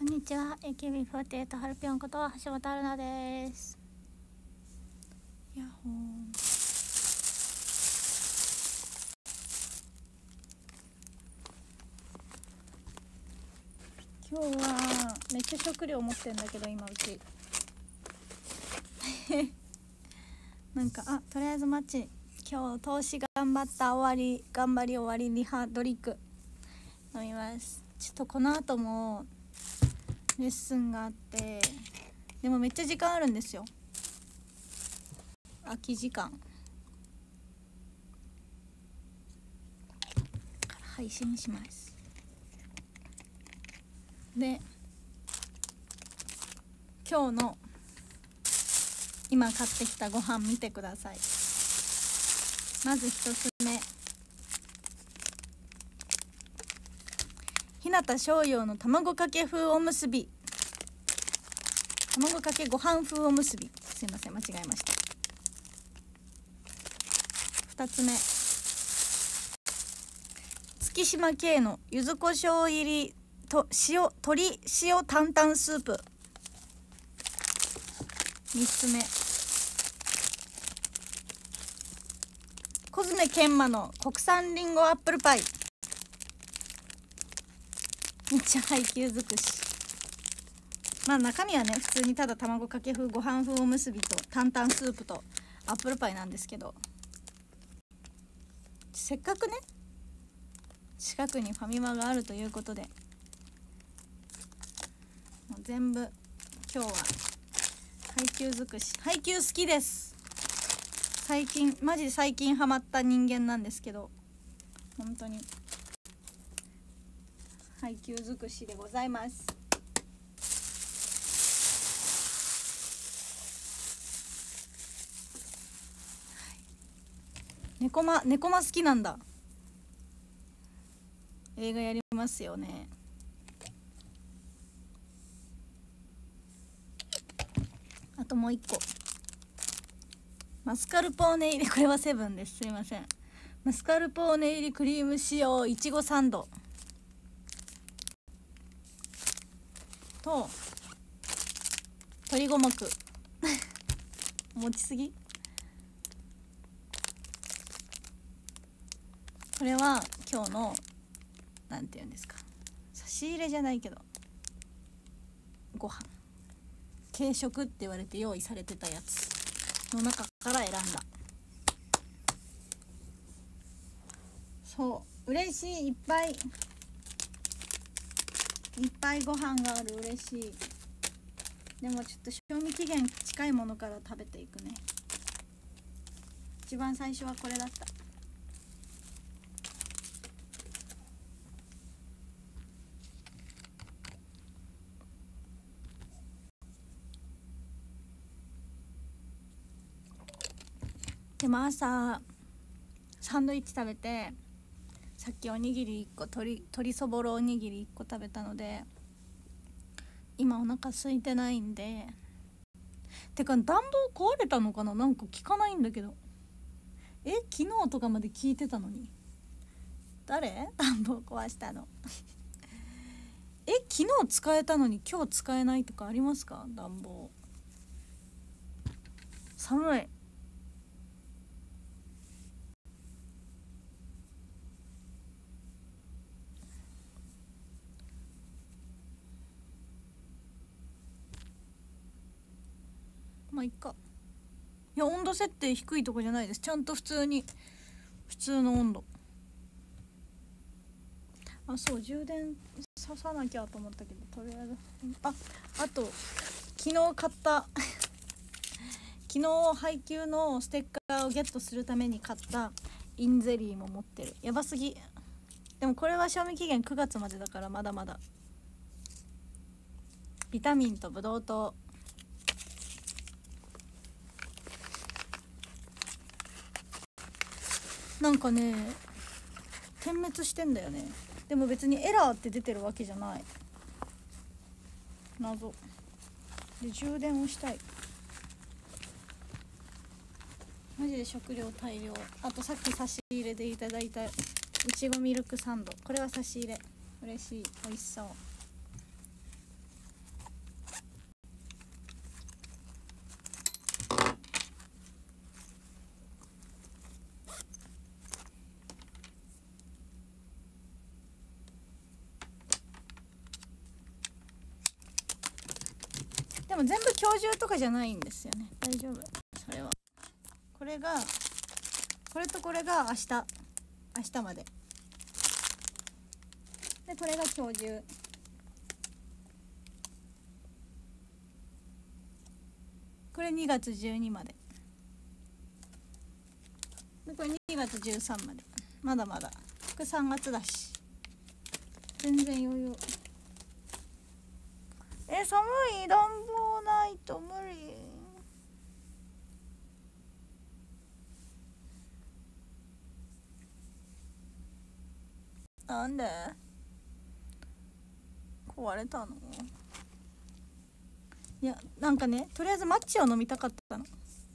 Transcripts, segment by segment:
んにちは、AKB48 ハルピョンこと橋本春奈です。やっほー。今日はめっちゃ食料持ってんだけど今うちなんかとりあえずマッチ今日投資頑張り終わりリハドリンク飲みます。ちょっとこの後もレッスンがあって、でもめっちゃ時間あるんですよ。空き時間から配信します。で、今日の今買ってきたご飯見てください。まず一つ目、日向翔陽の卵かけ風おむすび、卵かけご飯風おむすび、すいません間違えました。2つ目、月島系の柚子胡椒入りと鶏塩担々スープ。3つ目、コズメ研磨の国産りんごアップルパイ。めっちゃ配給尽くし。まあ中身はね普通にただ卵かけ風ご飯風おむすびと担々スープとアップルパイなんですけど、せっかくね近くにファミマがあるということで、もう全部今日は配給尽くし。配給好きです。マジで最近ハマった人間なんですけど、本当に配給尽くしでございます。猫間好きなんだ。映画やりますよね。あともう一個、マスカルポーネ入り、これはセブンです、すいません。マスカルポーネ入りクリーム仕様いちごサンドと鶏五目持ちすぎ。これは今日のなんていうんですか、差し入れじゃないけどご飯軽食って言われて用意されてたやつの中から選んだ。そう嬉しい。いっぱいご飯がある。嬉しい。でもちょっと賞味期限近いものから食べていくね。一番最初はこれだった。でも朝サンドイッチ食べて、さっきおにぎり1個鶏そぼろおにぎり1個食べたので今お腹空いてないんで。てか暖房壊れたのかな、なんか聞かないんだけど。昨日とかまで聞いてたのに。誰？暖房壊したの昨日使えたのに今日使えないとかありますか？暖房寒い。まあいっか。いや温度設定低いとこじゃないです。ちゃんと普通の温度。そう充電ささなきゃと思ったけど、とりあえずあと昨日買った昨日配給のステッカーをゲットするために買ったインゼリーも持ってる。やばすぎ。でもこれは賞味期限9月までだからまだまだ。ビタミンとブドウ糖。なんかね点滅してんだよね。でも別にエラーって出てるわけじゃない。謎で充電をしたい。マジで食料大量。あとさっき差し入れでいただいたいちごミルクサンド、これは差し入れ。嬉しい。美味しそう。 も全部今日中とかじゃないんですよね。大丈夫。それはこれとこれが明日までで、これが今日中。これ2月12までで、これ2月13まで。まだまだ。これ3月だし全然余裕。寒い。暖房ないと無理。なんで壊れたの？いや、なんかね、とりあえずマッチを飲みたかったの。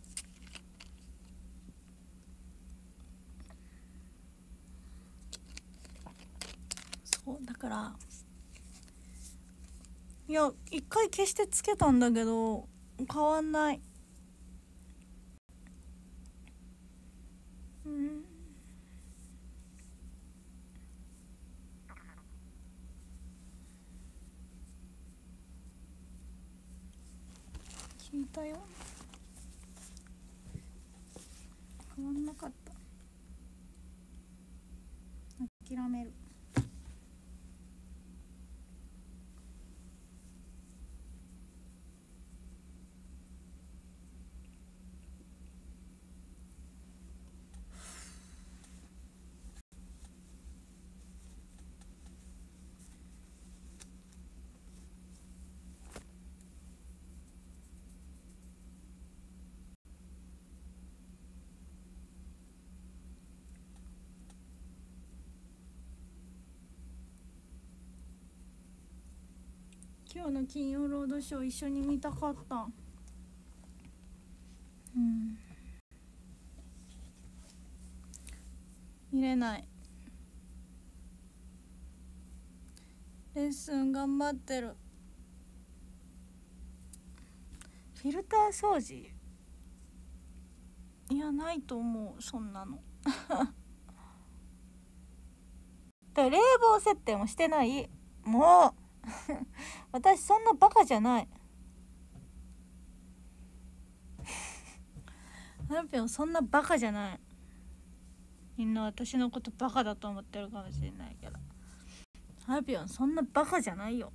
そうだから、いや、一回消してつけたんだけど変わんない。聞いたよ。変わんなかった。諦める。今日の金曜ロードショー一緒に見たかった。見れない。レッスン頑張ってる。フィルター掃除、いやないと思う、そんなので冷房設定もしてない。もう私そんなバカじゃないハルピョンそんなバカじゃない。みんな私のことバカだと思ってるかもしれないけど、ハルピョンそんなバカじゃないよ。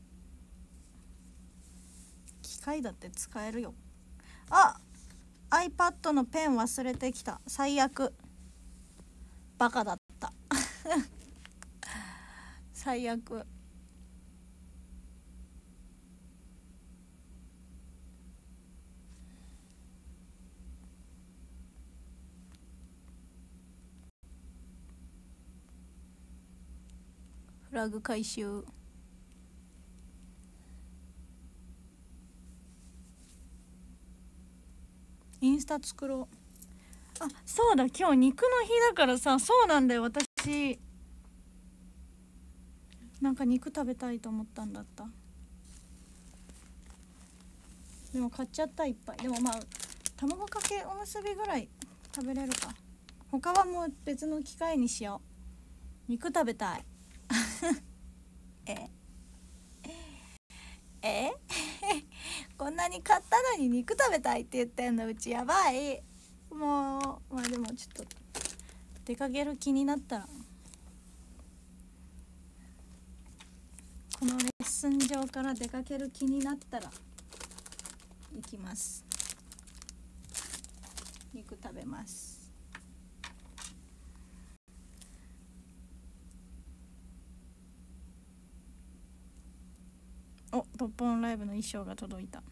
機械だって使えるよ。あ、iPad のペン忘れてきた。最悪。バカだった最悪。フラグ回収。インスタ作ろう。あ、そうだ、今日肉の日だからさ。そうなんだよ、私なんか肉食べたいと思ったんだった。でも買っちゃった、いっぱい。でもまあ卵かけおむすびぐらい食べれるか。他はもう別の機会にしよう。肉食べたいこんなに買ったのに肉食べたいって言ってんの、うちやばい。もうまあでもちょっと出かける気になったら、このレッスン場から出かける気になったら行きます。肉食べます。お、トップオンライブの衣装が届いた。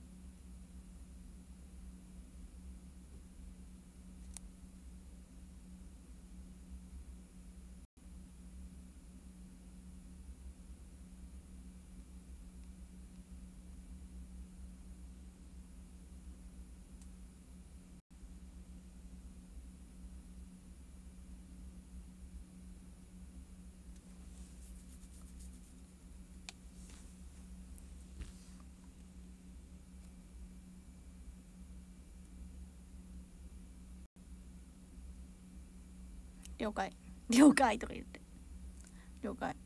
了解了解とか言って、了解。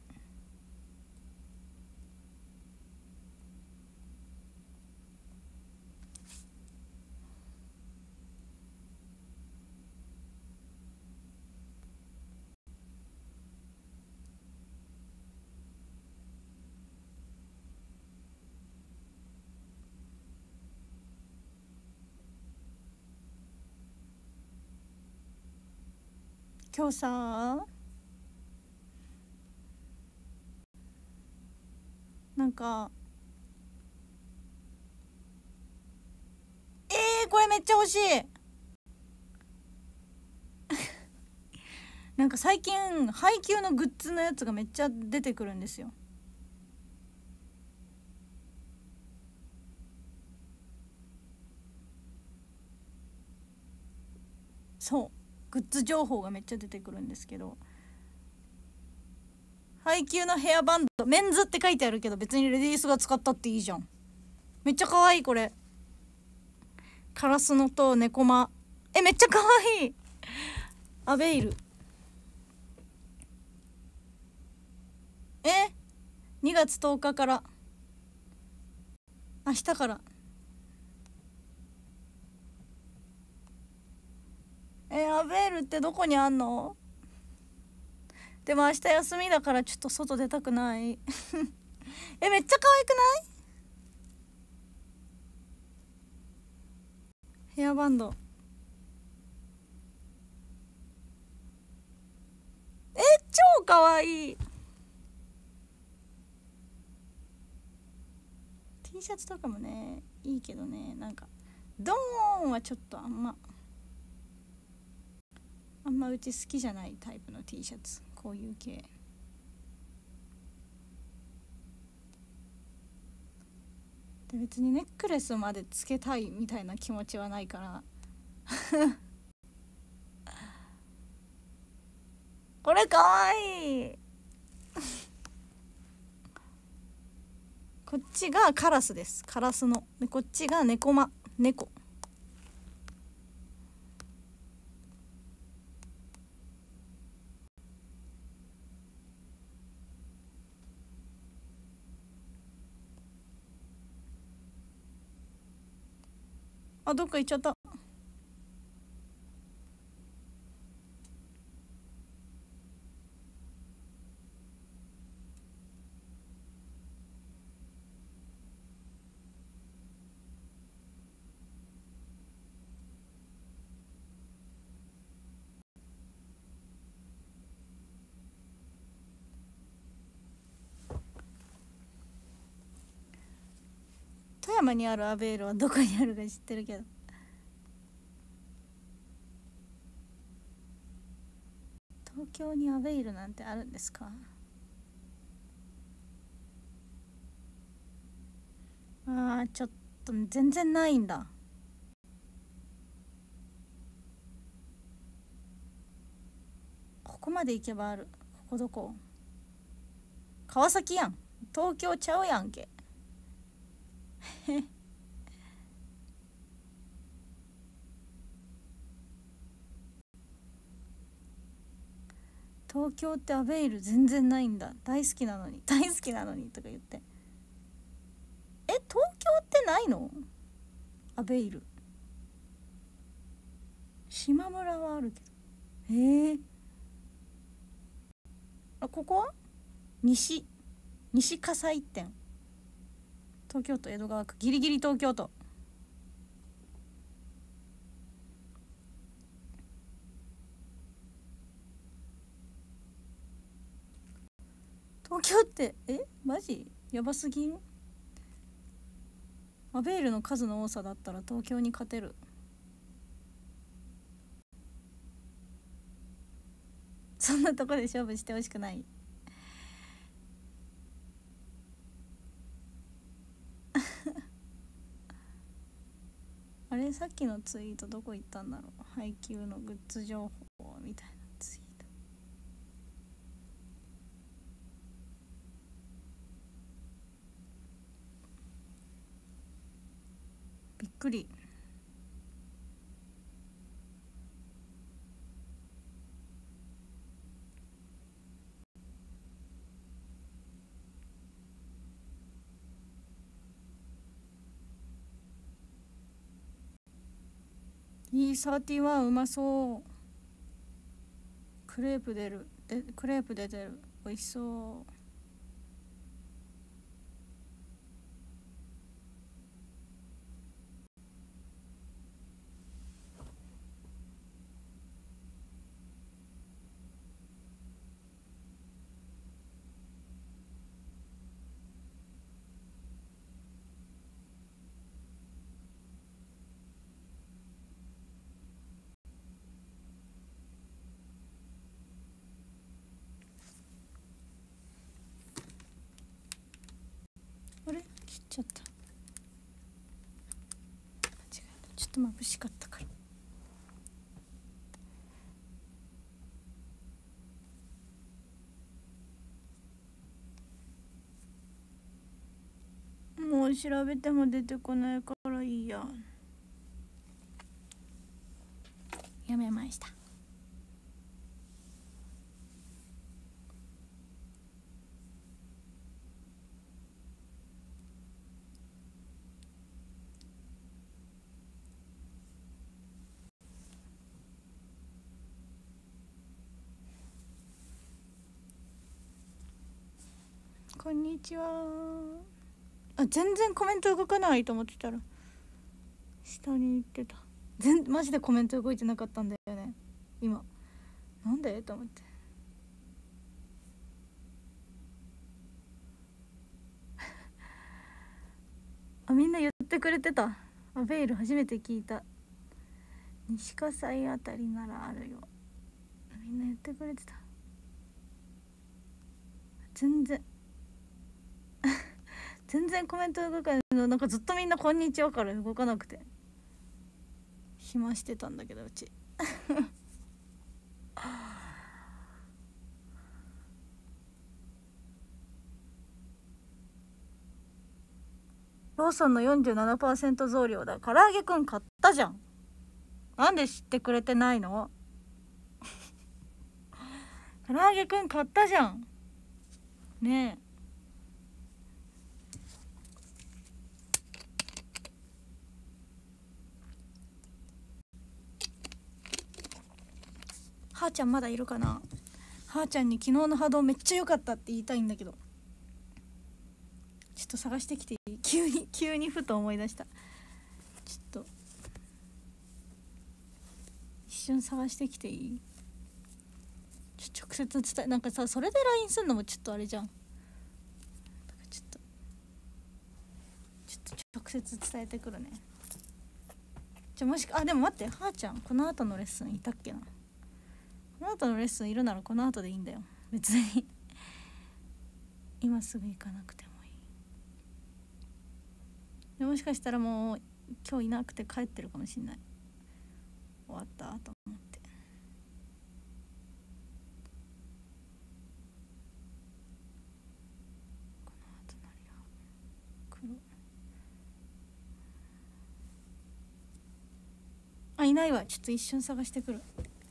今日さ、なんかこれめっちゃ欲しい。なんか最近配給のグッズのやつがめっちゃ出てくるんですよ。そうグッズ情報がめっちゃ出てくるんですけど、配給のヘアバンドメンズって書いてあるけど、別にレディースが使ったっていいじゃん。めっちゃ可愛いこれ。カラスのと猫マ、めっちゃ可愛い。アベイル2月10日から明日からアベールってどこにあんの？でも明日休みだからちょっと外出たくないめっちゃ可愛くない？ヘアバンド超可愛い。 T シャツとかもねいいけどね、なんかドーンはちょっとあんまうち好きじゃないタイプの T シャツ、こういう系。で別にネックレスまでつけたいみたいな気持ちはないからこれかわいいこっちがカラスです、カラスの。でこっちが猫猫。どっか行っちゃった。富山にあるアベールはどこにあるか知ってるけど、東京にアベールなんてあるんですか？ちょっと全然ないんだ。ここまで行けばある。ここどこ？川崎やん。東京ちゃうやんけ東京ってアベイル全然ないんだ。大好きなのにとか言って、東京ってないの？アベイル。島村はあるけど、ここは西葛西店、東京都江戸川区、ギリギリ東京都。東京ってマジやばすぎん？アベールの数の多さだったら東京に勝てる。そんなとこで勝負してほしくないあれ、さっきのツイートどこ行ったんだろう。配給のグッズ情報みたいなツイート。びっくり。E31 うまそう。クレープ出てる。美味しそう。 ちゃった、間違えた、ちょっと眩しかったから。もう調べても出てこないからいいや、やめました。こんにちは。あ、全然コメント動かないと思ってたら下に行ってた。マジでコメント動いてなかったんだよね今。なんでと思って。あ、みんな言ってくれてた。あ、ベイル初めて聞いた。西葛西あたりならあるよ。みんな言ってくれてた。全然全然コメント動かないの。なんかずっとみんなこんにちはから動かなくて暇してたんだけど、うちローソンの 47% 増量だ。唐揚げくん買ったじゃん。なんで知ってくれてないの？唐揚げくん買ったじゃんねえ。はーちゃんまだいるかな。はーちゃんに昨日の波動めっちゃ良かったって言いたいんだけど、ちょっと探してきていい？急にふと思い出した。ちょっと一瞬探してきていい？直接伝え、なんかさ、それで LINE すんのもちょっとあれじゃん。ちょっと直接伝えてくるね。もしでも待って、はーちゃんこの後のレッスンいたっけな。この後のレッスンいるならこの後でいいんだよ別に今すぐ行かなくてもいい。でもしかしたらもう今日いなくて帰ってるかもしんない。終わったと思って。この後何が黒、あ、いないわ。ちょっと一瞬探してくる。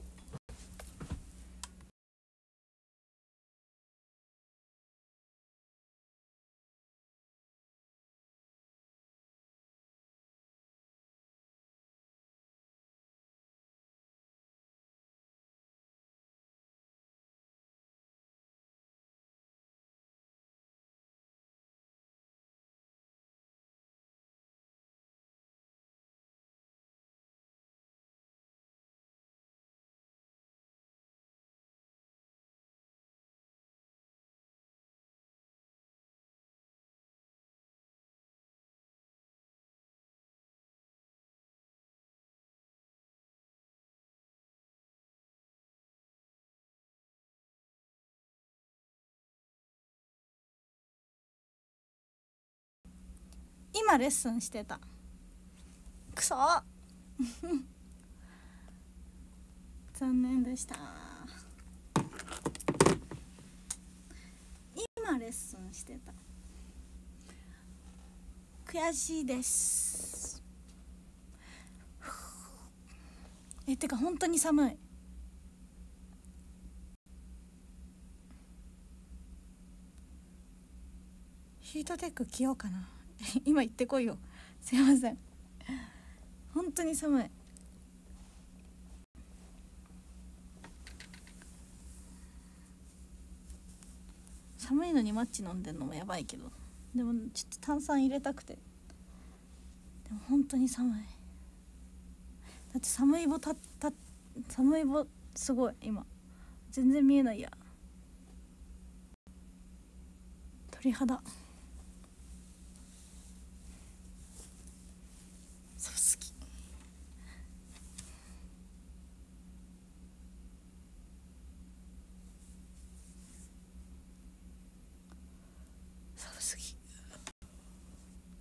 今レッスンしてた。くそ残念でした。今レッスンしてた。悔しいです。てか本当に寒い。ヒートテック着ようかな今行ってこいよ。すいません、本当に寒い。寒いのにマッチ飲んでんのもやばいけど、でもちょっと炭酸入れたくて。でも本当に寒い。だって寒い棒すごい今全然見えないや。鳥肌。寒すぎ。寒すぎ。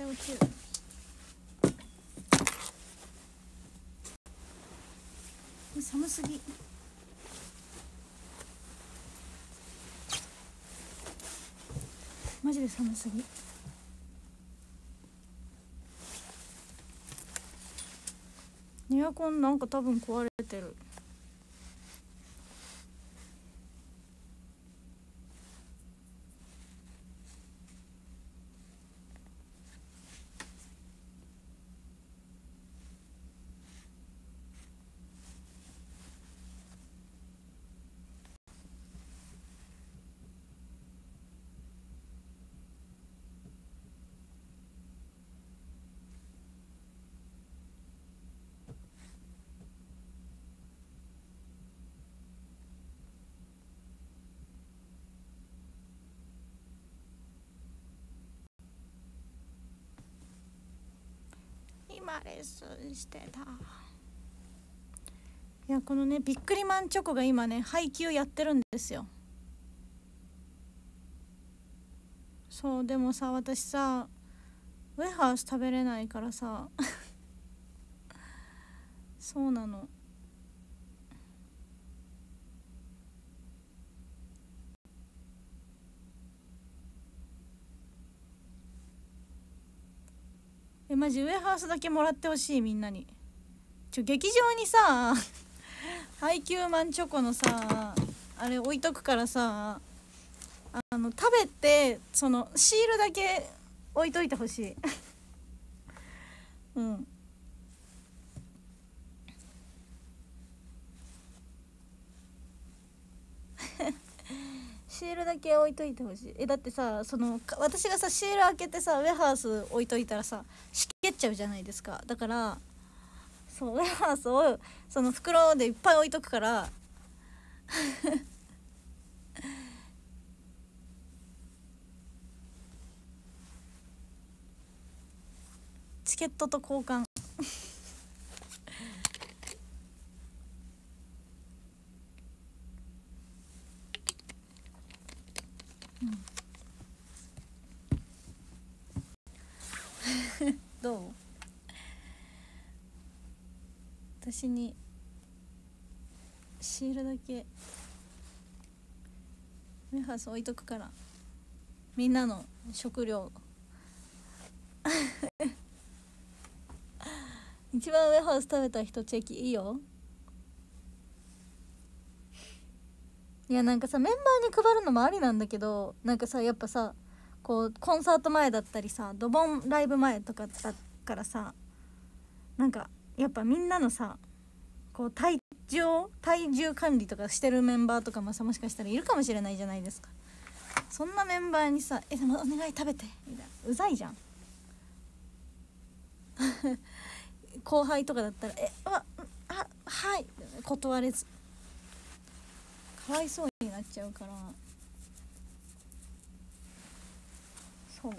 落ちる。寒すぎ。マジで寒すぎ。エアコンなんか多分壊れてる。今レッスンしてた。いやこのねビックリマンチョコが今ね配給やってるんですよ。そうでもさ私さウェハース食べれないからさそうなの。マジウェハースだけもらってほしいみんなに。劇場にさ配給マンチョコのさあれ置いとくからさ食べてそのシールだけ置いといてほしいうんシールだけ置いといてほしい。だってさその私がさシール開けてさウェハース置いといたらさしけっちゃうじゃないですか。だからそうウェハースをその袋でいっぱい置いとくからチケットと交換どう？私にシールだけウェハース置いとくからみんなの食料一番ウェハース食べた人チェキいいよ。いやなんかさメンバーに配るのもありなんだけどなんかさやっぱさこうコンサート前だったりさドボンライブ前とかだからさなんかやっぱみんなのさこう体重管理とかしてるメンバーとかもさもしかしたらいるかもしれないじゃないですか。そんなメンバーにさでもお願い食べてみたいなうざいじゃん後輩とかだったらはい断れずかわいそうになっちゃうからそう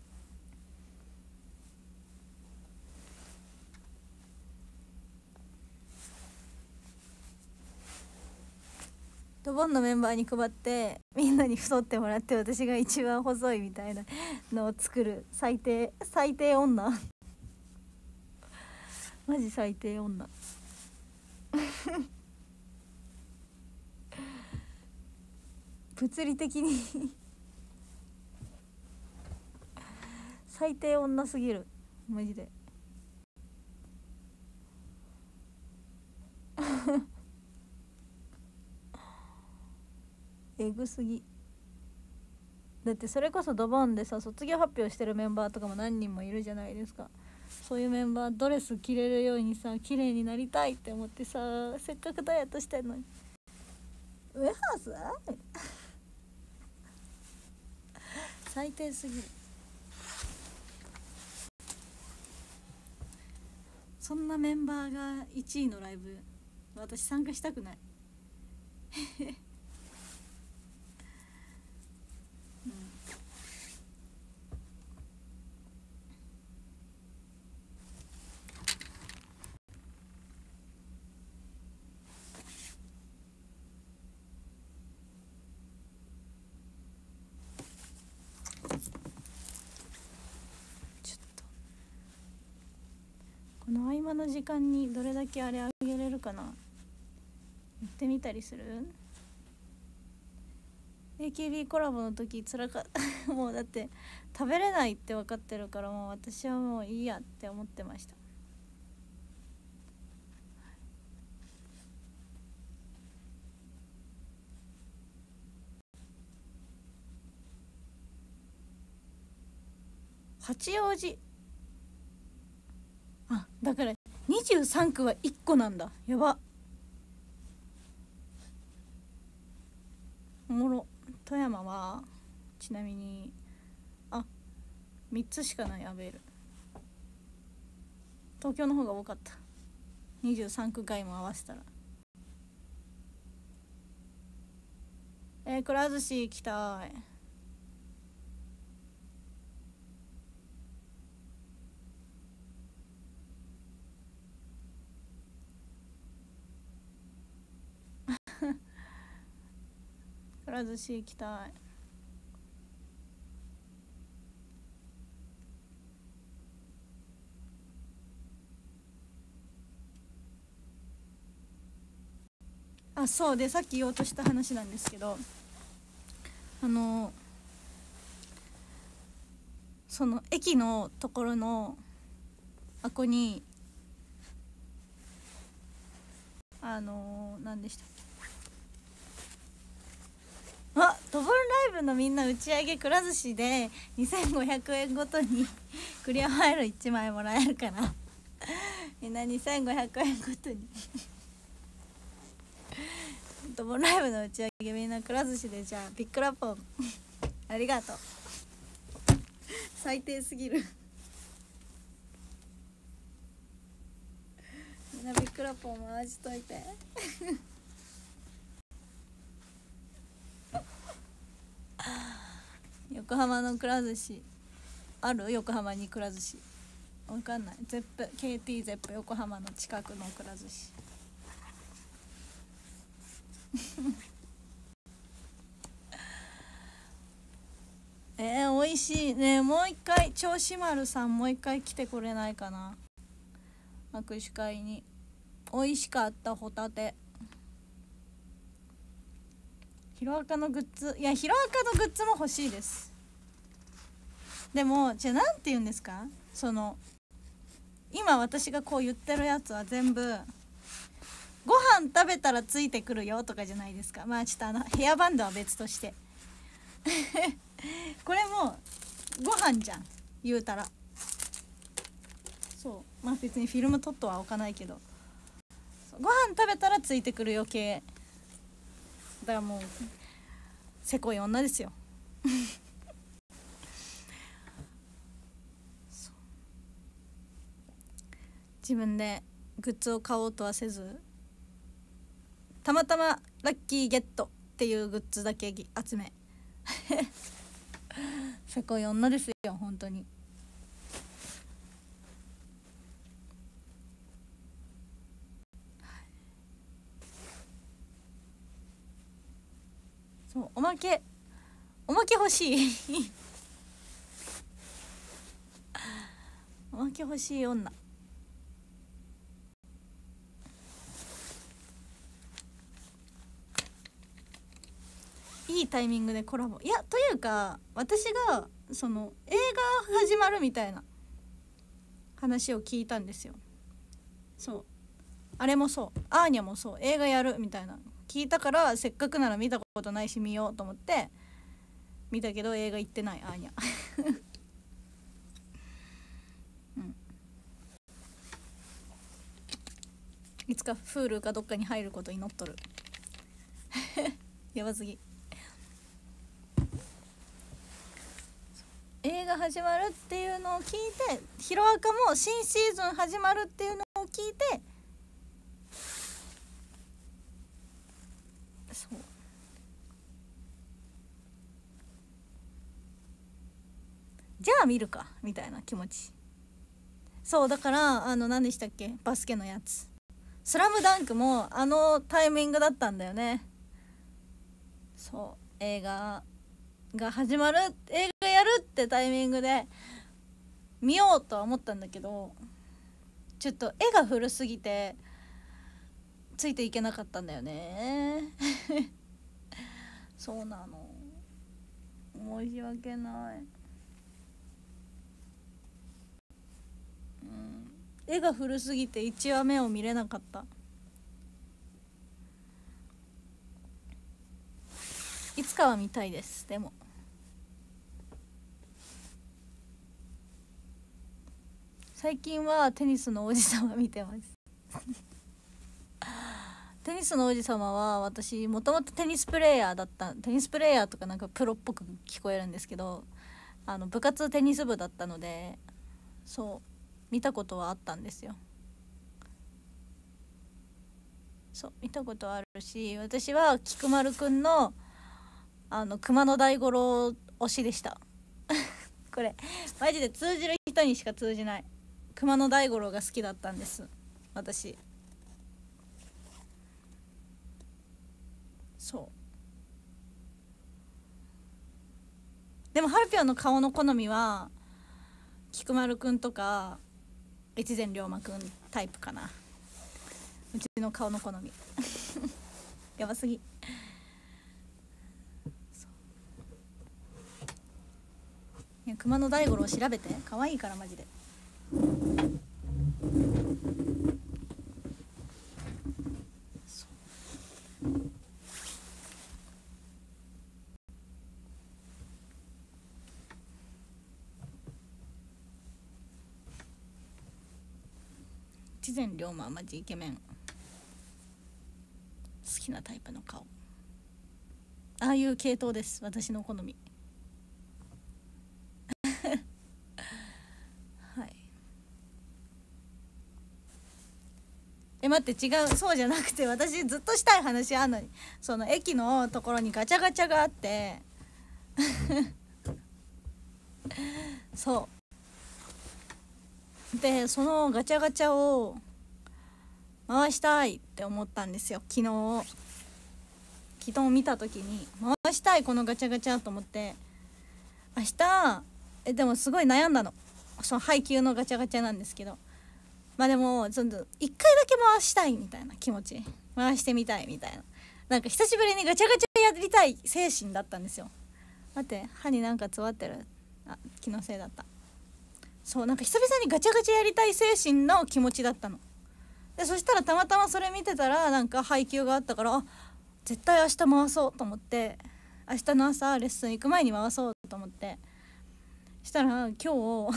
ドボンのメンバーに配ってみんなに太ってもらって私が一番細いみたいなのを作る最低女マジ最低女物理的に最低女すぎるマジでえぐすぎ。だってそれこそドボンでさ卒業発表してるメンバーとかも何人もいるじゃないですか。そういうメンバードレス着れるようにさ綺麗になりたいって思ってさせっかくダイエットしてんのにウェハース最低すぎる。そんなメンバーが1位のライブ私参加したくないちょっとの時間にどれだけあれあげれるかな。やってみたりする。 AKB コラボの時つらかったもうだって食べれないって分かってるから、もう私はもういいやって思ってました。八王子、あ、だから23区は1個なんだ。やば、おもろ。富山はちなみに3つしかない。アベール、東京の方が多かった。23区外も合わせたら。くら寿司行きたい。くら寿司行きたい。あ、そうで、さっき言おうとした話なんですけど、その駅のところのあこに何でしたっけ、ドボンライブのみんな打ち上げくら寿司で2500円ごとにクリアファイル1枚もらえるからみんな2500円ごとにドボンライブの打ち上げみんなくら寿司で、じゃあビックラポンありがとう最低すぎるみんなビックラポン回しといて横浜のくら寿司ある？横浜にくら寿司わかんない。ゼップ KT ゼップ横浜の近くのくら寿司美味しいね。もう一回銚子丸さんもう一回来てくれないかな、握手会に。美味しかったホタテ。ヒロアカのグッズ、いやヒロアカのグッズも欲しいです。でもじゃあなんて言うんですか、その今私がこう言ってるやつは全部ご飯食べたらついてくるよとかじゃないですか。まあちょっとヘアバンドは別としてこれもご飯じゃん言うたら。そうまあ別にフィルム取っとは置かないけど、ご飯食べたらついてくるよ系だからもうせこい女ですよ自分でグッズを買おうとはせず、たまたまラッキーゲットっていうグッズだけ集めせこい女ですよ本当に。そうおまけ欲しいおまけ欲しい女。いいタイミングでコラボ。いやというか私がその映画始まるみたいな話を聞いたんですよ。そうあれもそうアーニャもそう映画やるみたいな聞いたから、せっかくなら見たことないし見ようと思って見たけど映画行ってないアーニャうん、いつか Hulu かどっかに入ること祈っとるやばすぎ。映画始まるっていうのを聞いて、ヒロアカも新シーズン始まるっていうのを聞いて、そうじゃあ見るかみたいな気持ち。そうだから何でしたっけ、バスケのやつスラムダンクもあのタイミングだったんだよね。そう映画が始まる、映画やるってタイミングで見ようとは思ったんだけど、 ちょっと絵が古すぎてついていけなかったんだよねそうなの、申し訳ない。絵が古すぎて1話目を見れなかった。いつかは見たいです。でも最近はテニスの王子様見てますテニスの王子様は私もともとテニスプレーヤーだった。テニスプレーヤーとかなんかプロっぽく聞こえるんですけど、部活テニス部だったので、そう見たことはあったんですよ。そう見たことあるし、私は菊丸くんの熊野大五郎推しでしたこれマジで通じる人にしか通じない。熊野大五郎が好きだったんです私。そうでもハルピョンの顔の好みは菊丸くんとか越前龍馬くんタイプかな。うちの顔の好みやばすぎ。いや熊野大五郎調べて、可愛いからマジで。越前龍馬はマジイケメン。好きなタイプの顔、ああいう系統です私の好みはい待って違う、そうじゃなくて、私ずっとしたい話あんのに。その駅のところにガチャガチャがあってそうでそのガチャガチャを回したいって思ったんですよ。昨日見た時に回したいこのガチャガチャと思って、明日でもすごい悩んだの。その配給のガチャガチャなんですけど、まあでもその1回だけ回したいみたいな気持ち、回してみたいみたいな、なんか久しぶりにガチャガチャやりたい精神だったんですよ。待って、歯になんか詰まってる。気のせいだった。そうなんか久々にガチャガチャやりたい精神の気持ちだったの。でそしたらたまたまそれ見てたらなんか配給があったから、絶対明日回そうと思って、明日の朝レッスン行く前に回そうと思って、したら今日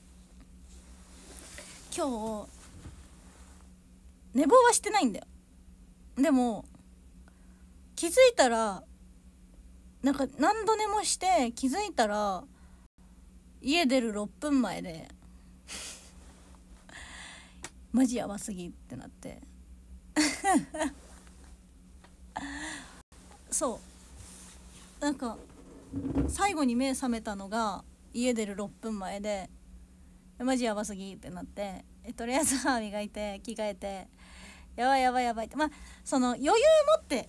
寝坊はしてないんだよ。でも気づいたらなんか何度寝もして、気づいたら家出る6分前でマジやばすぎってなってそうなんか最後に目覚めたのが家出る6分前で、マジやばすぎってなって、とりあえず歯磨いて着替えて、やばいやばいやばいって、まあその余裕持った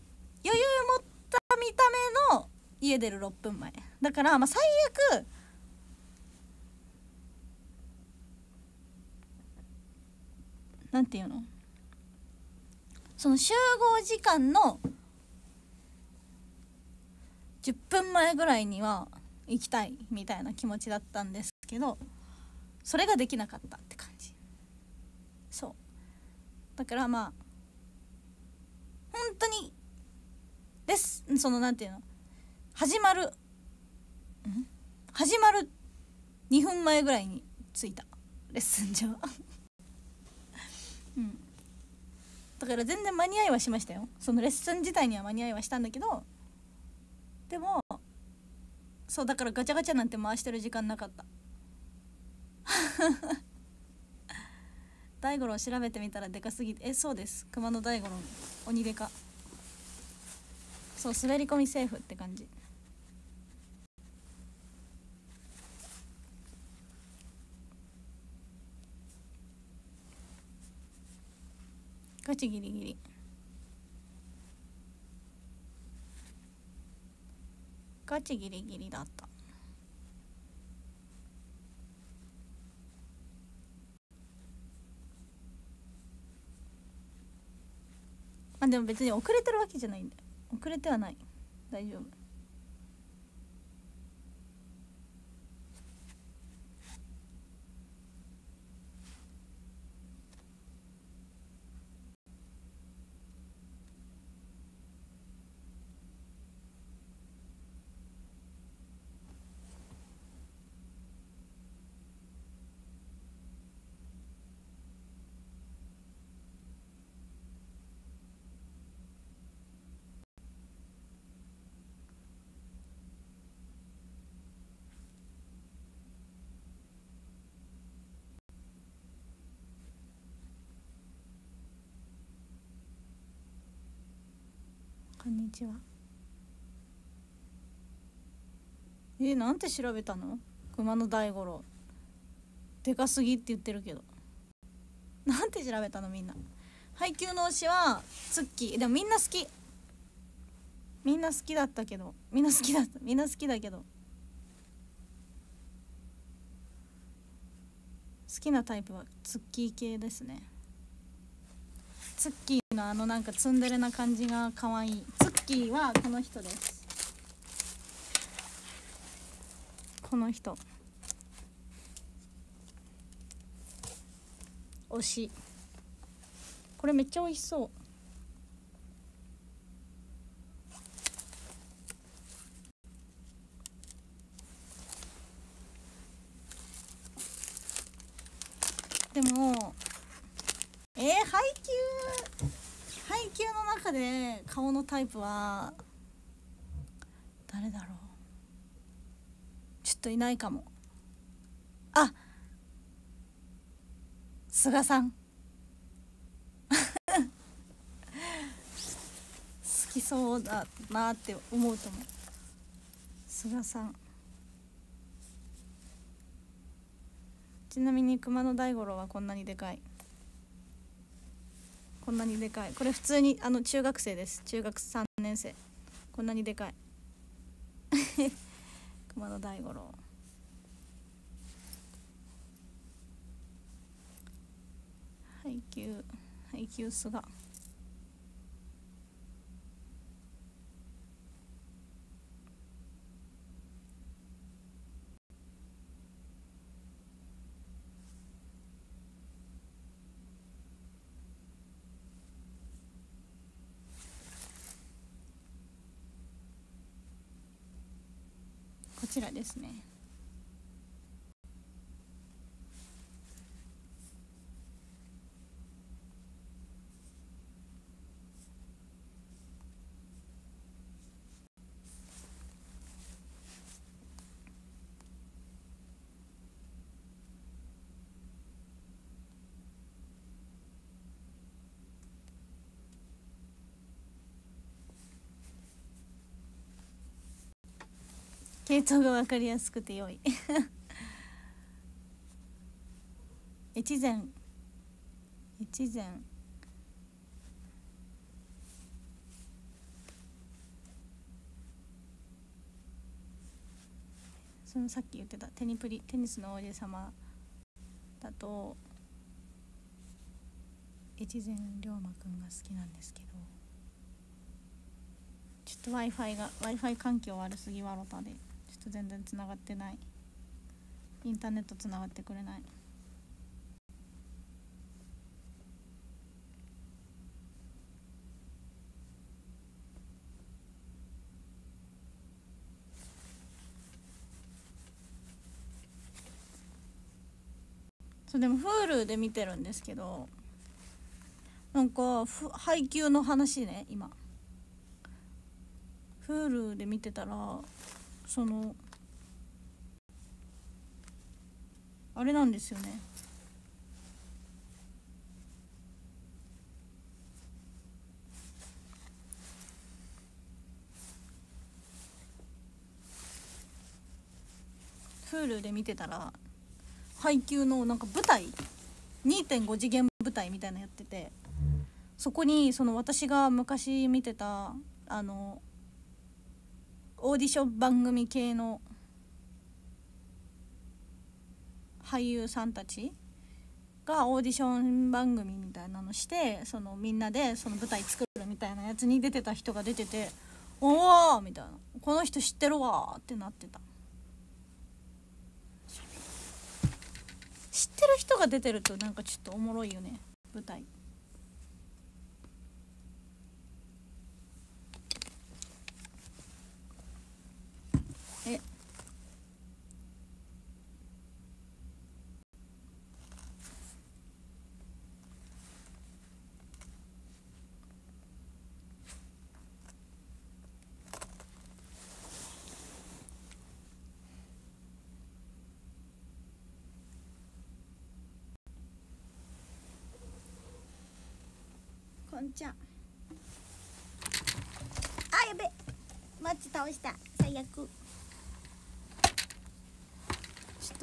見た目の家出る6分前だから、まあ最悪なんていうの、その集合時間の10分前ぐらいには行きたいみたいな気持ちだったんですけど、それができなかったって感じ。そうだからまあ本当にです。そのなんていうの、始まる2分前ぐらいに着いたレッスン場だから全然間に合いはしましたよ。そのレッスン自体には間に合いはしたんだけど、でもそうだからガチャガチャなんて回してる時間なかった大五郎調べてみたらでかすぎて、そうです、熊野大五郎鬼でか。そう滑り込みセーフって感じ。ガチギリギリ、ガチギリギリだった。 でも別に遅れてるわけじゃないんだよ。遅れてはない、大丈夫。こんにちは。なんて調べたの？熊野大五郎でかすぎって言ってるけど、なんて調べたのみんな。配給の推しはツッキー。でもみんな好き、みんな好きだったけど、みんな好きだけど、好きなタイプはツッキー系ですね。ツッキーのなんかツンデレな感じが可愛い。ツッキーはこの人です。この人推し。これめっちゃ美味しそう。でも配給の中で顔のタイプは誰だろう。ちょっといないかも。あ、菅さん好きそうだなって思うと思う。菅さん。ちなみに熊野大五郎はこんなにでかい。こんなにでかい。これ普通に中学生です。中学3年生。こんなにでかい熊野大五郎。配給菅。こちらですね。系統が分かりやすくて良い越前そのさっき言ってたテニスの王子様だと越前龍馬くんが好きなんですけど、ちょっと Wi-Fi 環境悪すぎわろたでちょっと全然つながってない。インターネットつながってくれない。そうでも Hulu で見てるんですけど、なんか配給の話ね、今 Hulu で見てたらあれなんですよね。Hulu で見てたら配給のなんか舞台 2.5 次元舞台みたいなのやってて、そこに私が昔見てたオーディション番組系の俳優さんたちがオーディション番組みたいなのして、そのみんなでその舞台作るみたいなやつに出てた人が出てて、おおみたいな、この人知ってるわってなってた。知ってる人が出てるとなんかちょっとおもろいよね、舞台。えこんちゃん、あ、やべ、マッチ倒した、最悪。ちょっと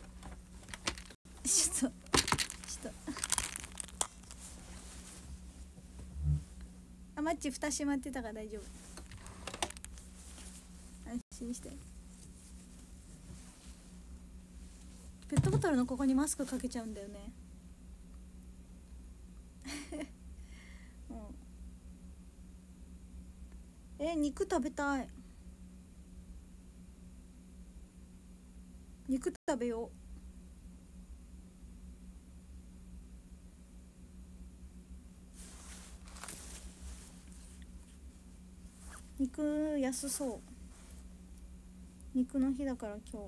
あ、マッチ蓋閉まってたから大丈夫、安心して。ペットボトルのここにマスクかけちゃうんだよね肉食べたい。肉食べよう。肉安そう。肉の日だから今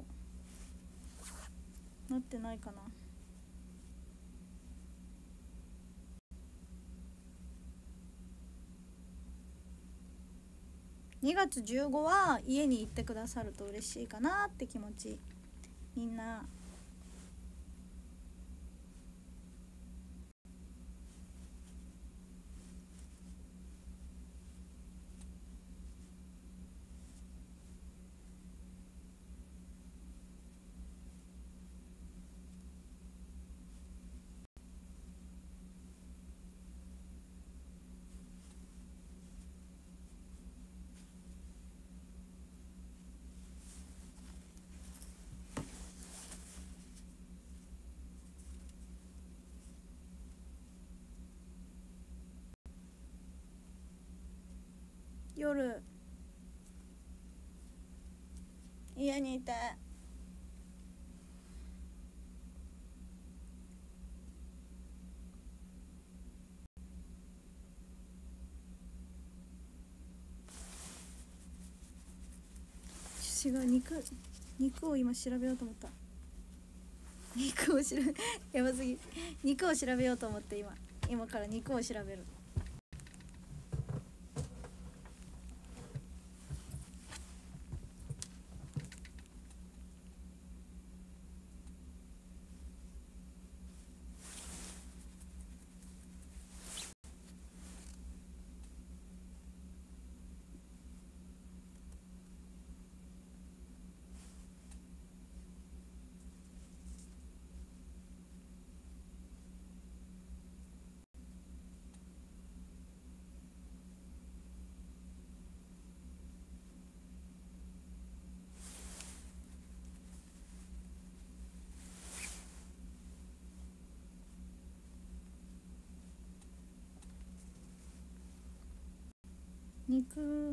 日なってないかな。2月15は家に行ってくださると嬉しいかなって気持ち。みんな夜家にいて違う、肉を今調べようと思った。肉をやばすぎ、肉を調べようと思って、今から肉を調べる。肉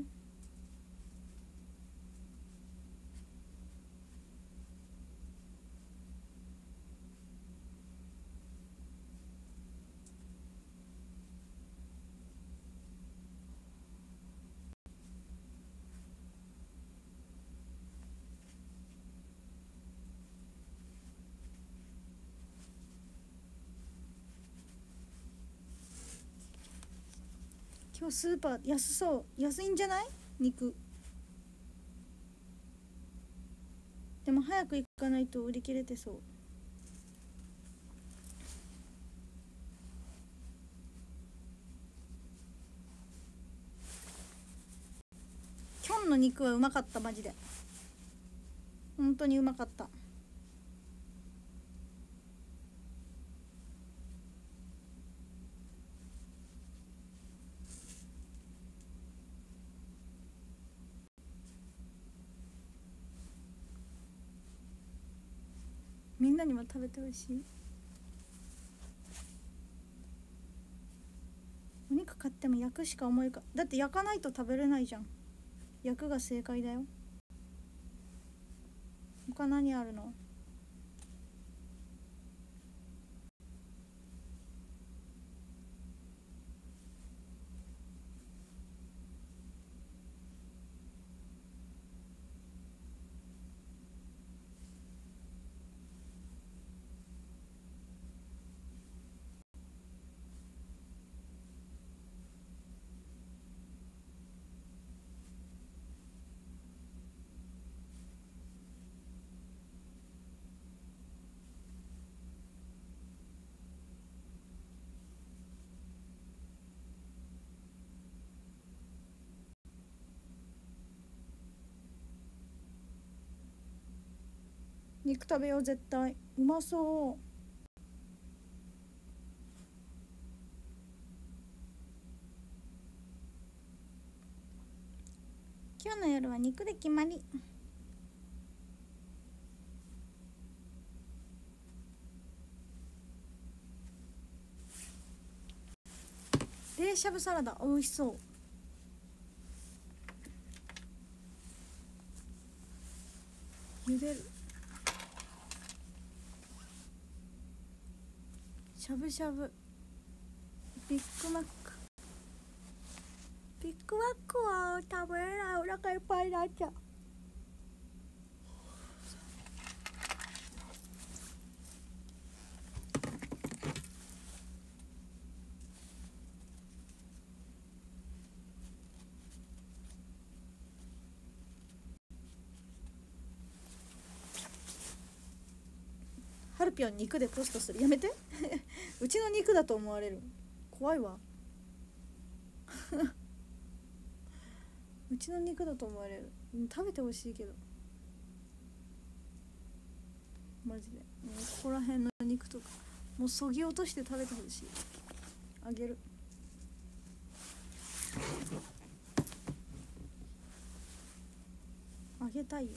今日スーパー安いんじゃない？肉でも早く行かないと売り切れてそう。キョンの肉はうまかった。マジで本当にうまかった。みんなにも食べてほしい。 でも焼くしか思いか、だって焼かないと食べれないじゃん。焼くが正解だよ。他何あるの？肉食べよう絶対。うまそう。今日の夜は肉で決まり。冷しゃぶサラダ美味しそう。茹でる。しゃぶしゃぶ、ビッグマック。ビッグマックは食べれない。お腹いっぱいになっちゃう。ハルピョン肉でポストする。やめてうちの肉だと思われる。怖いわうちの肉だと思われる。食べてほしいけどマジで。もうここら辺の肉とかもうそぎ落として食べてほしい。あげる。あげたいよ。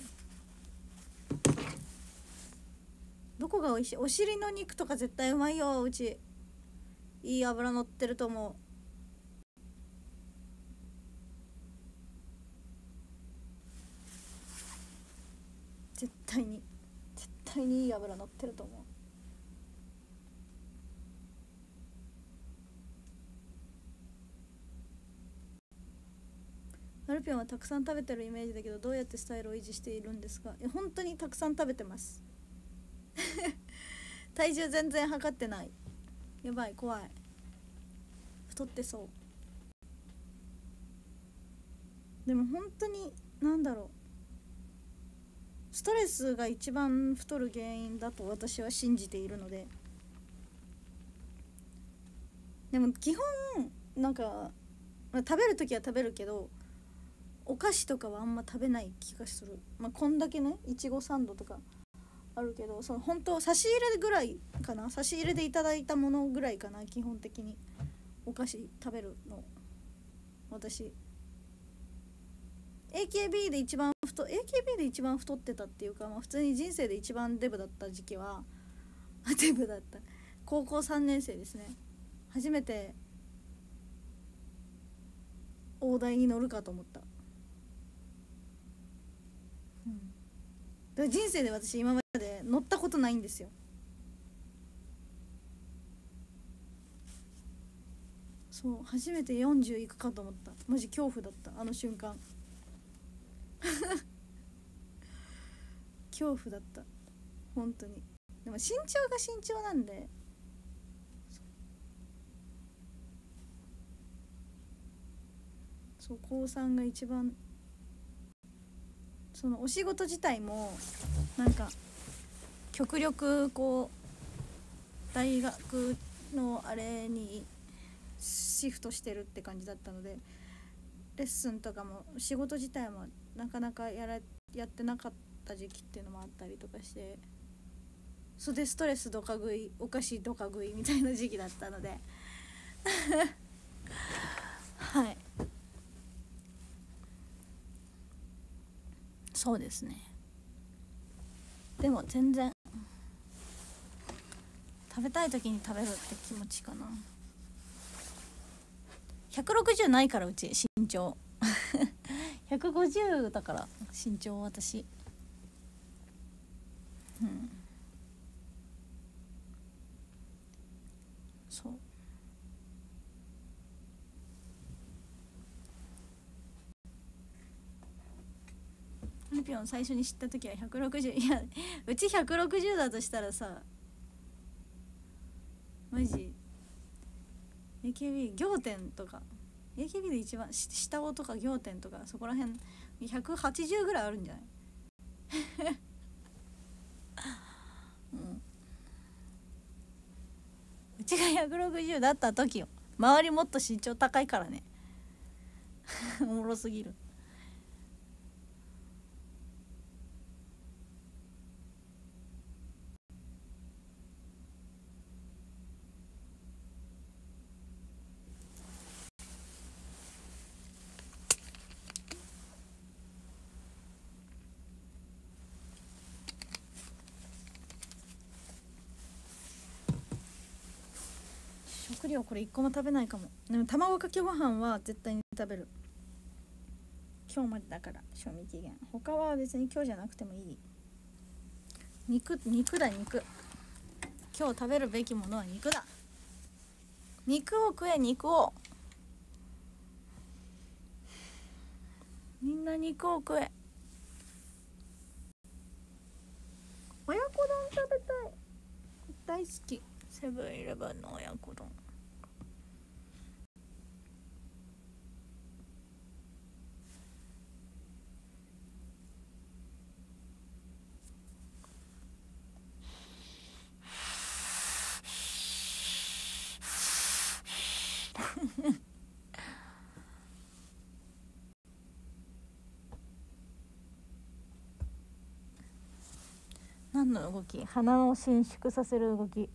どこが美味しい？お尻の肉とか絶対うまいよ。うちいい油乗ってると思う。絶対にいい油乗ってると思う。ハルピョンはたくさん食べてるイメージだけど、どうやってスタイルを維持しているんですか？本当にたくさん食べてます体重全然測ってない。やばい、怖い。太ってそう。でも本当になんだろう、ストレスが一番太る原因だと私は信じているので。でも基本なんか、食べる時は食べるけどお菓子とかはあんま食べない気がする。こんだけね、いちごサンドとかあるけど、その本当差し入れぐらいかな。差し入れでいただいたものぐらいかな。基本的にお菓子食べるの私。AKB で一番太ってたっていうか、普通に人生で一番デブだった時期はデブだった高校3年生ですね。初めて大台に乗るかと思った。人生で私今まで乗ったことないんですよ。そう、初めて40いくかと思った。マジ恐怖だった、あの瞬間恐怖だった本当に。でも身長なんで、そう、高3が一番。そのお仕事自体もなんか極力こう大学のあれにシフトしてるって感じだったので、レッスンとかも仕事自体もなかなかやってなかった時期っていうのもあったりとかして、それでストレスドカ食い、お菓子ドカ食いみたいな時期だったのではい、そうですね。でも全然食べたい時に食べるって気持ちかな。 160ないから、うち身長150だから身長私。うん、そう。ルピオン最初に知った時は160、いやうち160だとしたらさ、マジ AKB 仰天とか AKB で一番下尾とか仰天とかそこら辺180ぐらいあるんじゃないうん、うちが160だった時よ。周りもっと身長高いからねおもろすぎる。食料これ1個も食べないかも。でも卵かけご飯は絶対に食べる。今日までだから賞味期限。他は別に今日じゃなくてもいい。肉だ、肉。今日食べるべきものは肉だ。肉を食え、肉を。みんな肉を食え。親子丼食べたい。大好き。セブンイレブンの親子丼。何の動き？鼻を伸縮させる動き。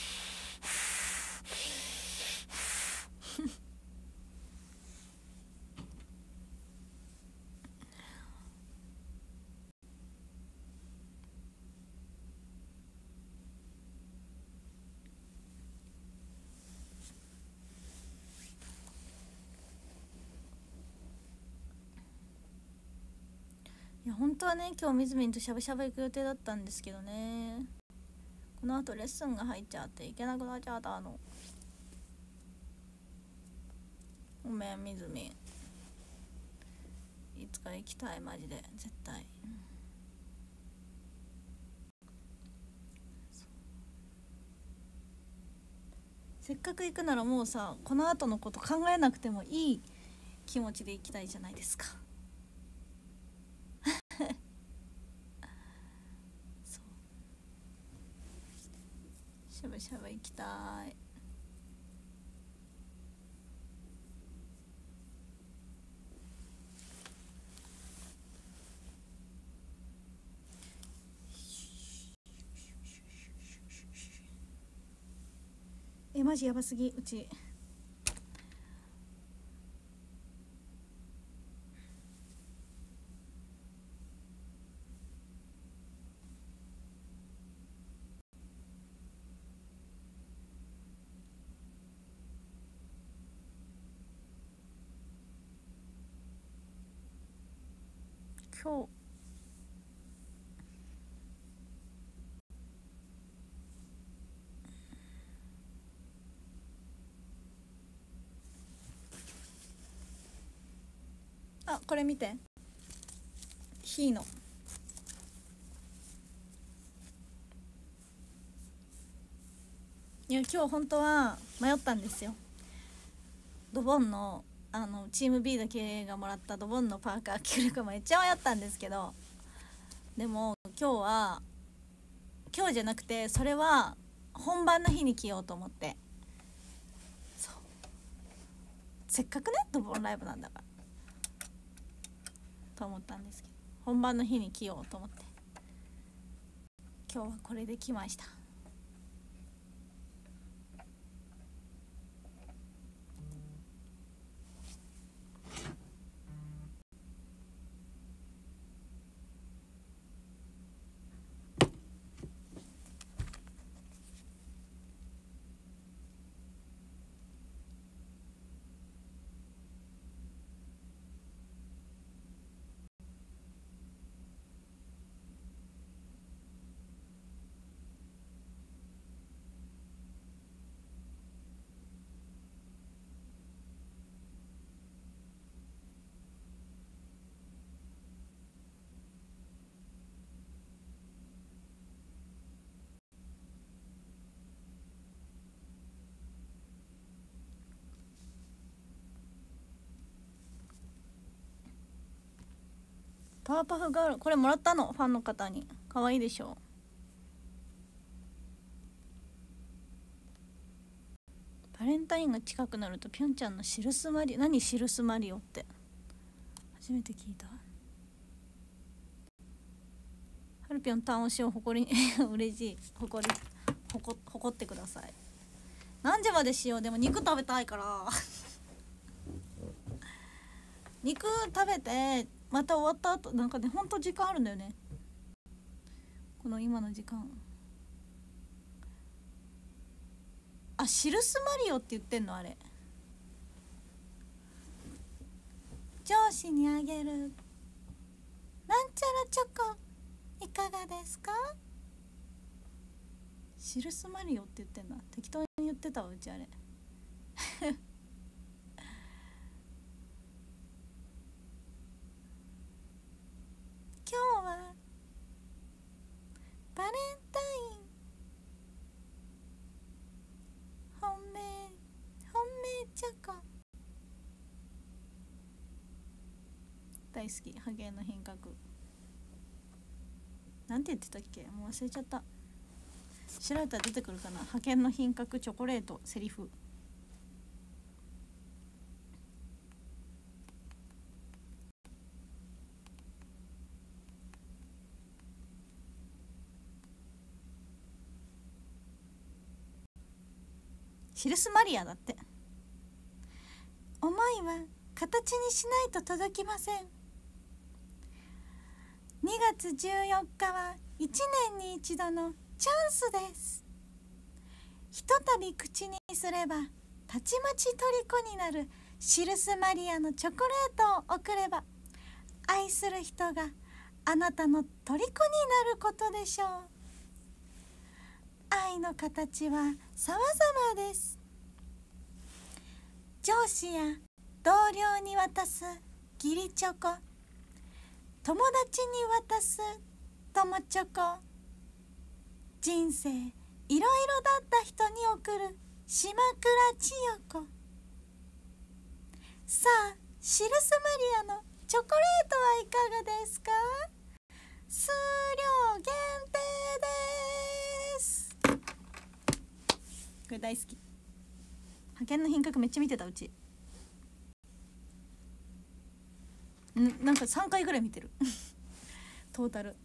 いや本当はね、今日みずみんとしゃぶしゃぶ行く予定だったんですけどね、このあとレッスンが入っちゃって行けなくなっちゃったの。ごめんみずみん、いつか行きたい、マジで絶対。せっかく行くならもうさ、この後のこと考えなくてもいい気持ちで行きたいじゃないですかそう、しゃぶしゃぶ行きたい。マジやばすぎ、うち。今日これ見て、ヒーノ。いや今日本当は迷ったんですよ。ドボンのチーム B だけがもらったドボンのパーカー着るかめっちゃ迷ったんですけど、でも今日じゃなくて、それは本番の日に着ようと思って、そう、せっかくねドボンライブなんだからと思ったんですけど、本番の日に着ようと思って今日はこれで来ました。 パワーパフガール、これもらったの、ファンの方に。可愛いでしょ。バレンタインが近くなるとぴょんちゃんのシルスマリオ、何シルスマリオって初めて聞いた。ハルピョンタン推しを誇り嬉しい、誇ってください。何時までしよう。でも肉食べたいから肉食べてまた終わった後なんかね、ほんと時間あるんだよね、この今の時間。あ、シルスマリオって言ってんのあれ。上司にあげるなんちゃらチョコいかがですか。シルスマリオって言ってんだ。適当に言ってたわうちあれ今日はバレンタイン本命チョコ大好き。ハゲの品格なんて言ってたっけ、もう忘れちゃった。調べたら出てくるかな。派遣の品格チョコレートセリフ。シルスマリアだって。思いは形にしないと届きません。2月14日は1年に一度のチャンスです。ひとたび口にすればたちまち虜になるシルスマリアのチョコレートを贈れば、愛する人があなたの虜になることでしょう。愛の形は様々です。上司や同僚に渡す義理チョコ、友達に渡す友チョコ、人生いろいろだった人に贈る島倉千代子。さあ、シルスマリアのチョコレートはいかがですか。数量限定です。これ大好き。派遣の品格めっちゃ見てたうち。なんか3回ぐらい見てるトータル。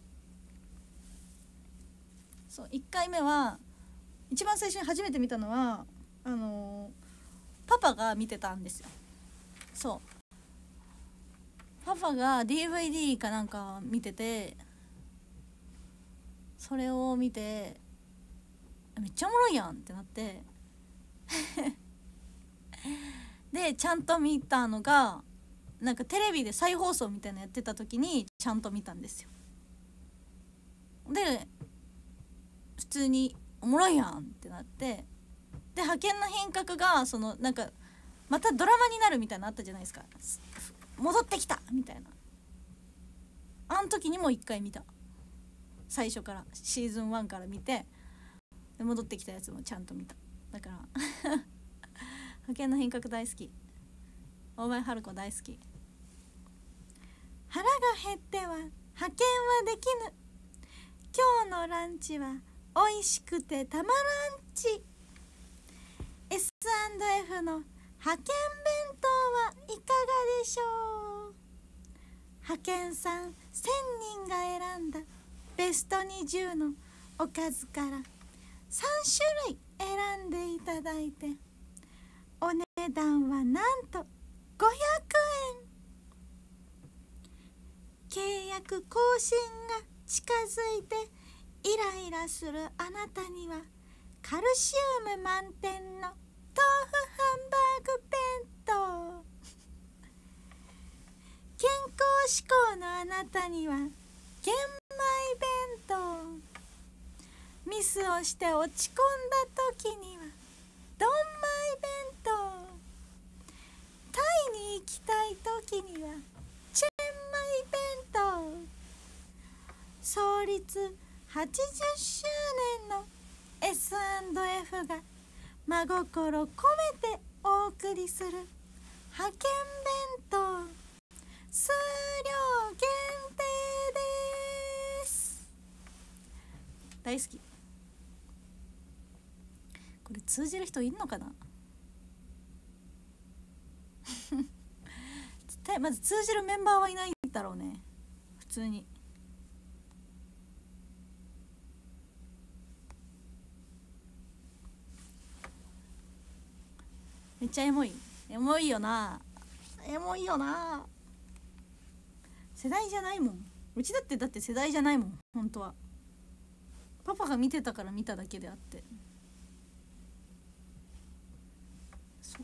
そう1回目は一番最初に初めて見たのはパパが見てたんですよ。そうパパが DVD かなんか見てて、それを見てめっちゃおもろいやんってなってでちゃんと見たのがなんかテレビで再放送みたいなのやってた時にちゃんと見たんですよ。で普通におもろいやんってなって、で派遣の品格がそのなんかまたドラマになるみたいなのあったじゃないですか。戻ってきたみたいな。あん時にも1回見た。最初からシーズン1から見て、で戻ってきたやつもちゃんと見た。だから派遣の品格大好き。大前春子大好き。腹が減っては派遣はできぬ。今日のランチはおいしくてたまらんち。 S&F の派遣弁当はいかがでしょう。派遣さん1000人が選んだベスト20のおかずから3種類選んでいただいて、お値段はなんと500円。契約更新が近づいてイライラするあなたにはカルシウム満点の豆腐ハンバーグ弁当。健康志向のあなたには玄米弁当。ミスをして落ち込んだ時にはドンマイ弁当。タイに行きたい時にはチェンマイ弁当。創立80周年の S&F が真心込めてお送りする派遣弁当、数量限大好き。これ通じる人いるのかな絶対まず通じるメンバーはいないだろうね普通に。めっちゃエモい。エモいよな。エモいよな。世代じゃないもん。うちだって世代じゃないもん本当は。パパが見てたから見ただけであって。そう。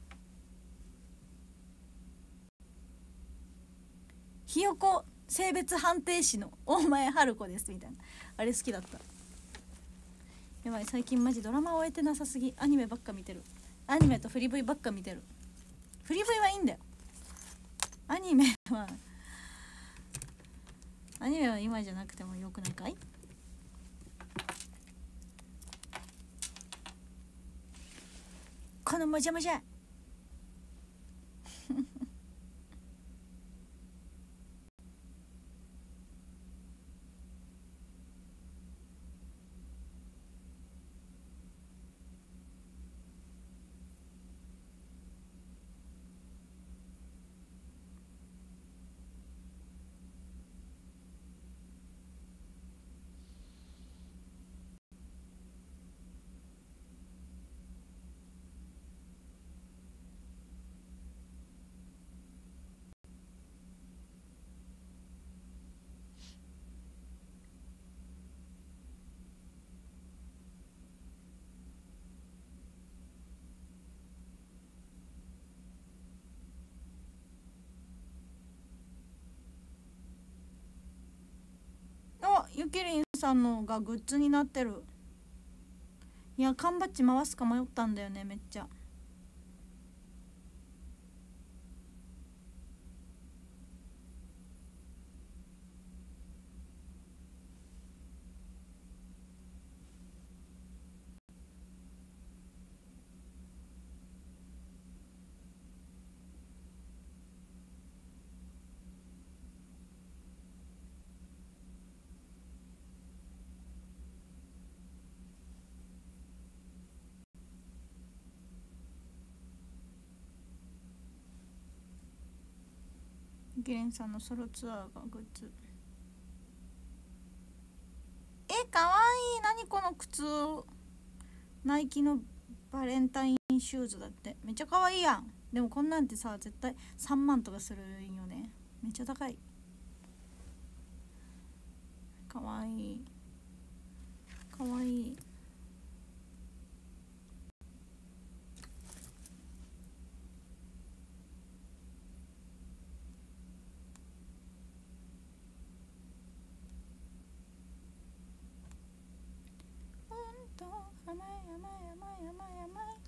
ひよこ性別判定士の大前春子ですみたいなあれ好きだった。やばい最近マジドラマ終えてなさすぎ。アニメばっか見てる。アニメとフリ V ばっか見てる。フリ V はいいんだよ。アニメは今じゃなくてもよくないかい。このもじゃもじゃゆきりんさんのがグッズになってる。いや缶バッジ回すか迷ったんだよねめっちゃ。ゆきりんさんのソロツアーがグッズ。かわいい。何この靴。ナイキのバレンタインシューズだって。めっちゃかわいいやん。でもこんなんてさ絶対3万とかするんよね。めっちゃ高い。かわいいかわいい。ほんと甘い甘い甘い甘い甘い。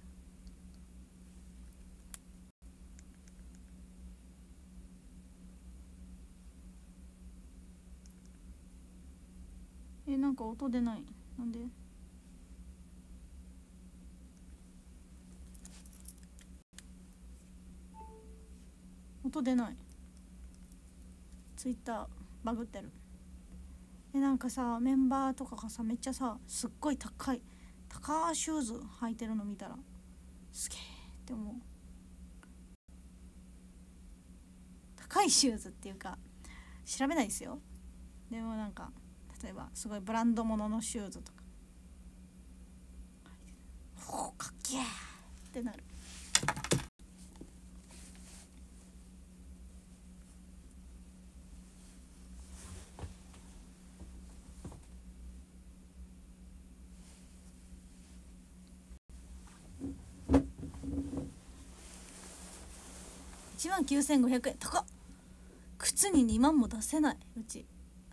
なんか音出ない。なんで。音出ない。ツイッターバグってる。なんかさメンバーとかがさめっちゃさすっごい高いシューズ履いてるの見たらすげーって思う。高いシューズっていうか調べないですよ。でもなんか例えばすごいブランド物のシューズとかほーかっけーってなる。19,500円高っ。靴に2万も出せないうち。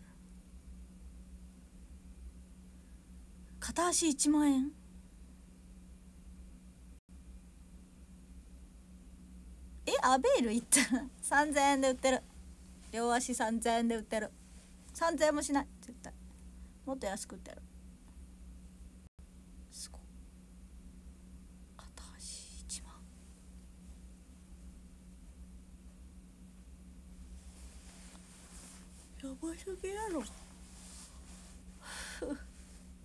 片足1万円。アベール行ったら3000円で売ってる。両足3000円で売ってる。3000円もしない絶対。もっと安く売ってる。すごい。片足1万。やばすぎやろ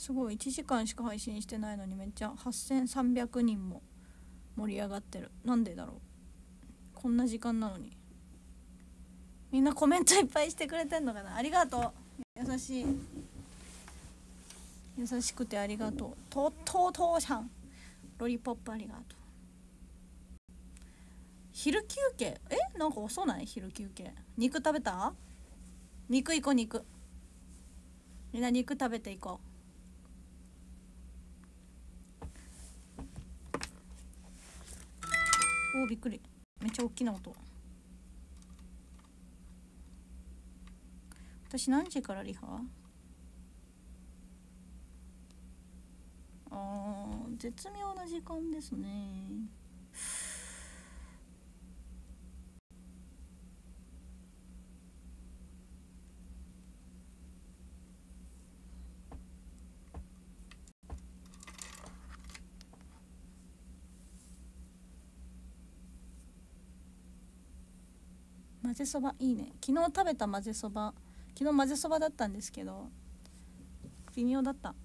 すごい1時間しか配信してないのにめっちゃ8300人も盛り上がってる。なんでだろう、こんな時間なのに。みんなコメントいっぱいしてくれてんのかな。ありがとう、優しい、優しくてありがとう。とちゃんロリポップありがとう。昼休憩なんか遅ない？昼休憩肉食べた？肉行こう、肉。みんな肉食べていこう。おーびっくり、めっちゃ大きな音。私何時からリハ？絶妙な時間ですね。混ぜそばいいね。昨日食べた混ぜそば、昨日混ぜそばだったんですけど微妙だった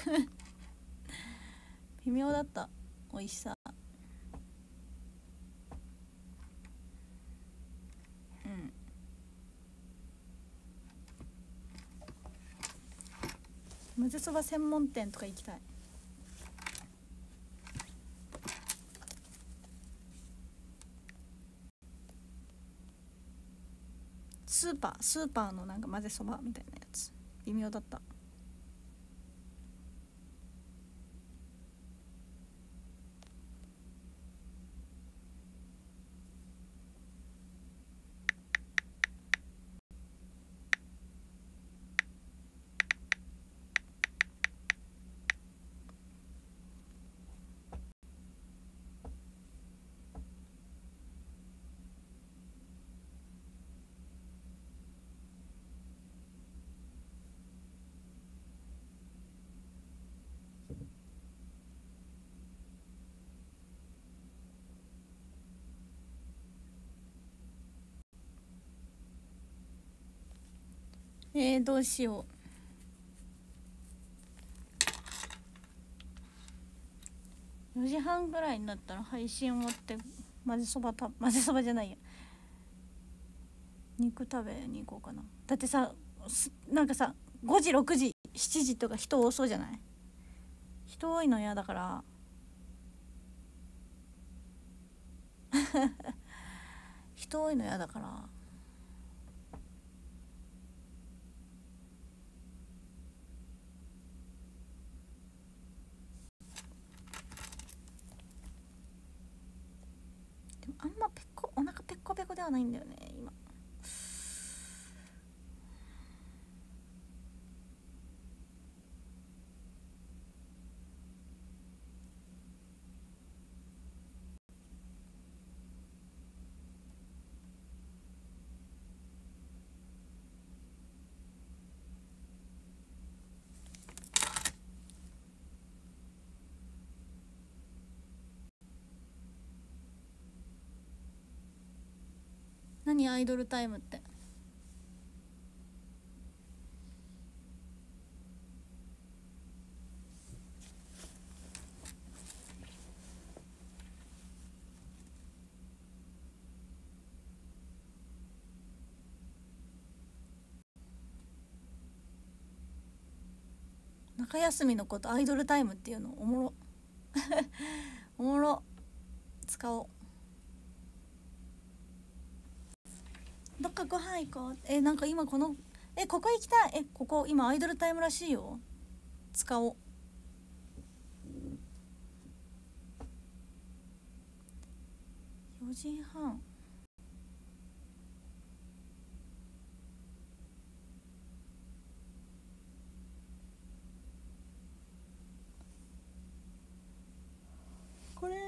微妙だった、美味しさ。混ぜそば専門店とか行きたい。スーパーのなんか混ぜそばみたいなやつ微妙だった。どうしよう。4時半ぐらいになったら配信終わって混ぜそばじゃないや、肉食べに行こうかな。だってさ、なんかさ5時6時7時とか人多そうじゃない？人多いの嫌だから人多いの嫌だから。でもあんまお腹ペッコペコではないんだよね今。何アイドルタイムって。中休みのことアイドルタイムっていうのおもろおもろ、使おう。どっかご飯行こう。なんか今ここ行きたい。ここ今アイドルタイムらしいよ。使おう。4時半。これ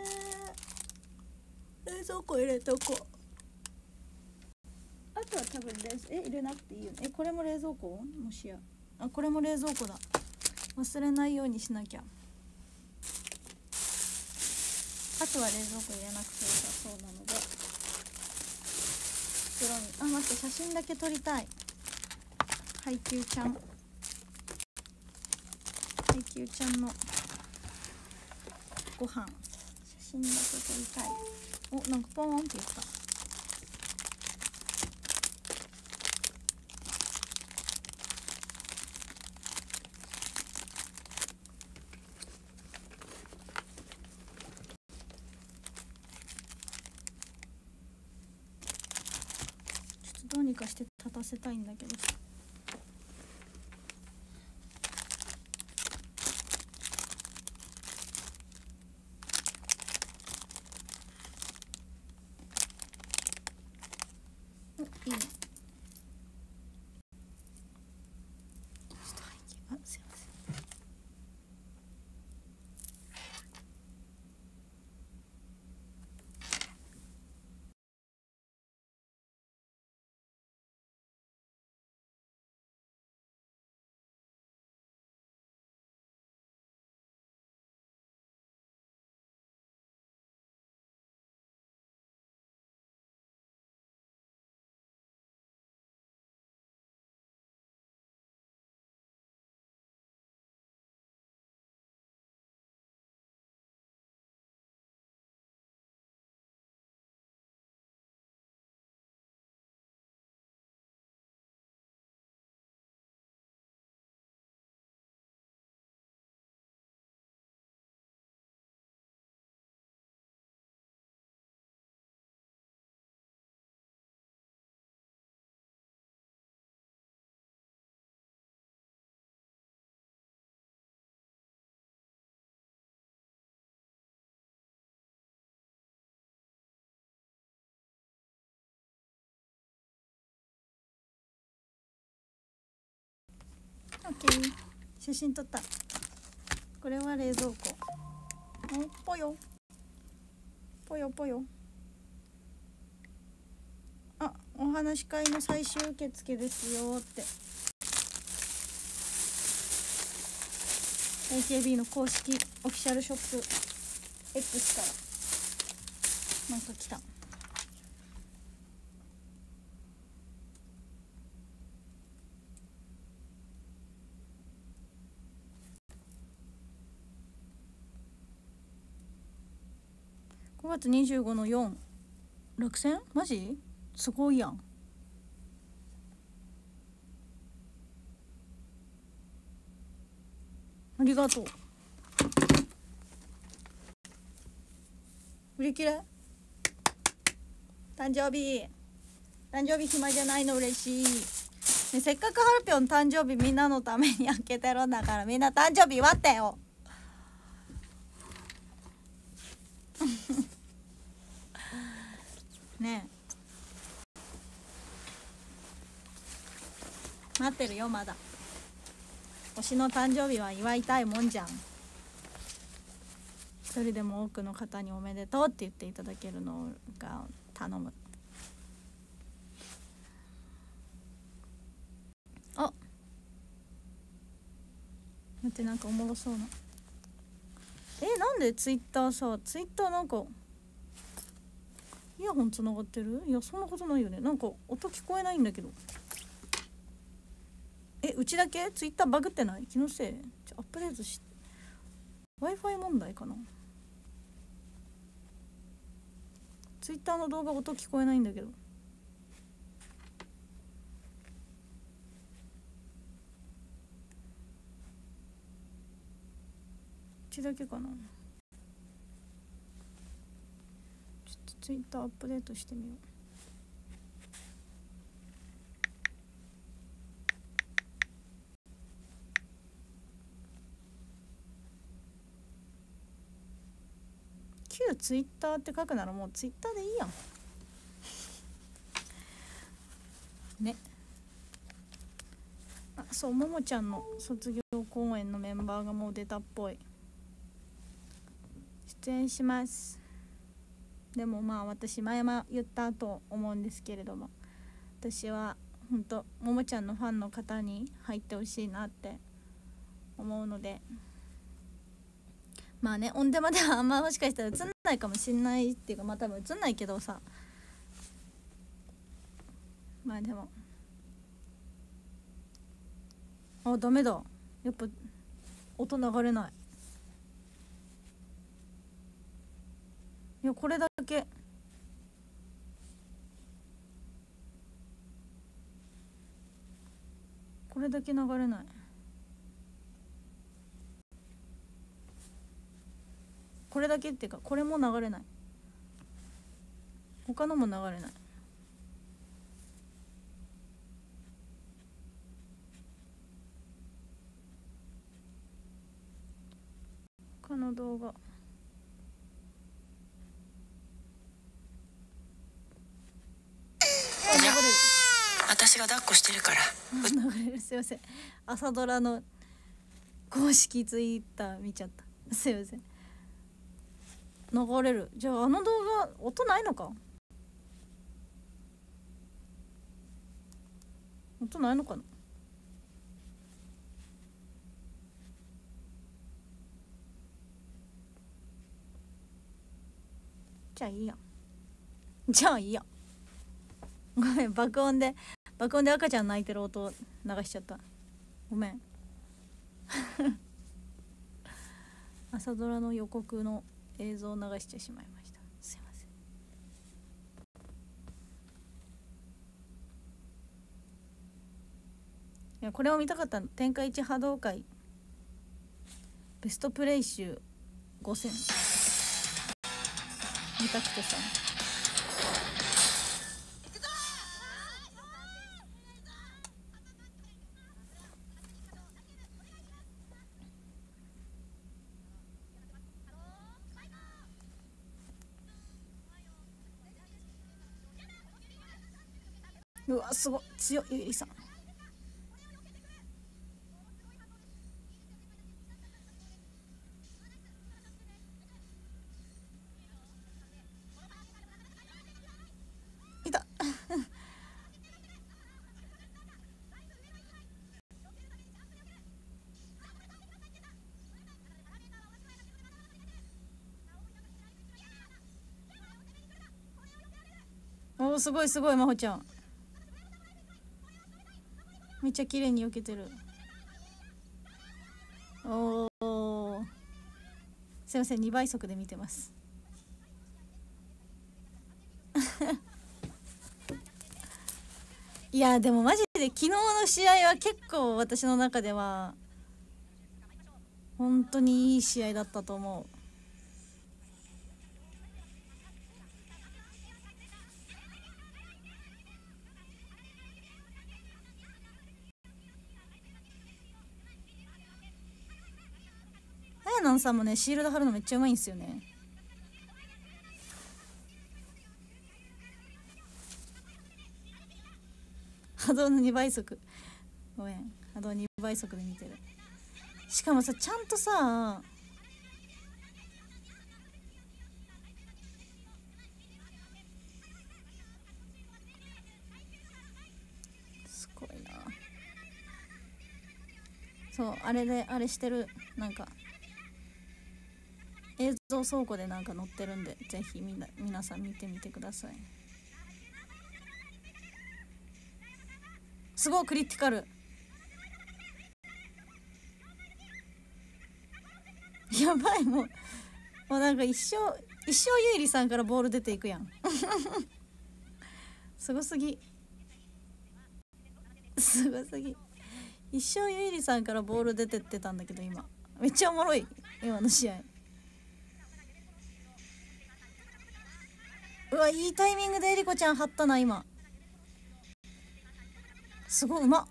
冷蔵庫入れとこう。あとは多分入れなくていいよね。これも冷蔵庫？もしや。これも冷蔵庫だ。忘れないようにしなきゃ。あとは冷蔵庫入れなくてよさそうなので袋に。待って、写真だけ撮りたい。配給ちゃん。 ゆきゆちゃんのご飯写真だけ撮りたい。お、なんかポーンって言った。どうにかして立たせたいんだけどさ。お、いいね。あ、すいません。オッケー、写真撮った。これは冷蔵庫。お、ぽよぽよぽよ。あ、お話し会の最終受付ですよって AKB の公式オフィシャルショップ X からなんか来た。5月25の4、落選？マジ？すごいやん。ありがとう。売り切れ？誕生日暇じゃないの嬉しい、ね、せっかくハルピョン誕生日みんなのために開けてるんだから、みんな誕生日祝ってよねえ、待ってるよ。まだ推しの誕生日は祝いたいもんじゃん。一人でも多くの方におめでとうって言っていただけるのが頼む。あ、待って、なんかおもろそうな。なんでツイッターさ、ツイッターなんかイヤホンつながってる？いや、そんなことないよね。なんか音聞こえないんだけど。うちだけツイッターバグってない？気のせい？アップデートし Wi-Fi 問題かな。ツイッターの動画音聞こえないんだけど。うちだけかな。ちょっとツイッターアップデートしてみよう。旧ツイッターって書くならもうツイッターでいいやんね。あ、そう、ももちゃんの卒業公演のメンバーがもう出たっぽい。出演します。でもまあ私前も言ったと思うんですけれども、私は本当ももちゃんのファンの方に入ってほしいなって思うので、まあね、オンデマではあんまもしかしたら映んないかもしんないっていうか、まあ多分映んないけどさ、まあでも、あ、ダメだ、やっぱ音流れない。いやこれだけ流れない。これだけっていうかこれも流れない。他のも流れない。他の動画私が抱っこしてるから流れる。すいません、朝ドラの公式ツイッター見ちゃった。すいません。流れる。じゃああの動画音ないのか。音ないのかな。じゃあいいや。じゃあいいや。ごめん、爆音で赤ちゃん泣いてる音流しちゃった。ごめん。朝ドラの予告の映像を流してしまいました。すいません。いやこれを見たかったの。天下一波動会ベストプレイ集5選見たくてさ。うわすごい強い。ゆいりさんいた。おーすごいすごい。まほちゃんめっちゃ綺麗に避けてる。おーすいません、2倍速で見てます。いやでもマジで昨日の試合は結構私の中では本当にいい試合だったと思う。あやなんさんもねシールド貼るのめっちゃうまいんですよね。波動の2倍速。ごめん、波動2倍速で見てる。しかもさちゃんとさすごいな。そうあれであれしてる。なんか映像倉庫でなんか載ってるんでぜひ皆さん見てみてください。すごいクリティカル。やばい。もうなんか一生ゆいりさんからボール出ていくやん。すごすぎすごすぎ。一生ゆいりさんからボール出てってたんだけど今めっちゃおもろい。今の試合うわいいタイミングでえりこちゃん張ったな今。すごいうまっ。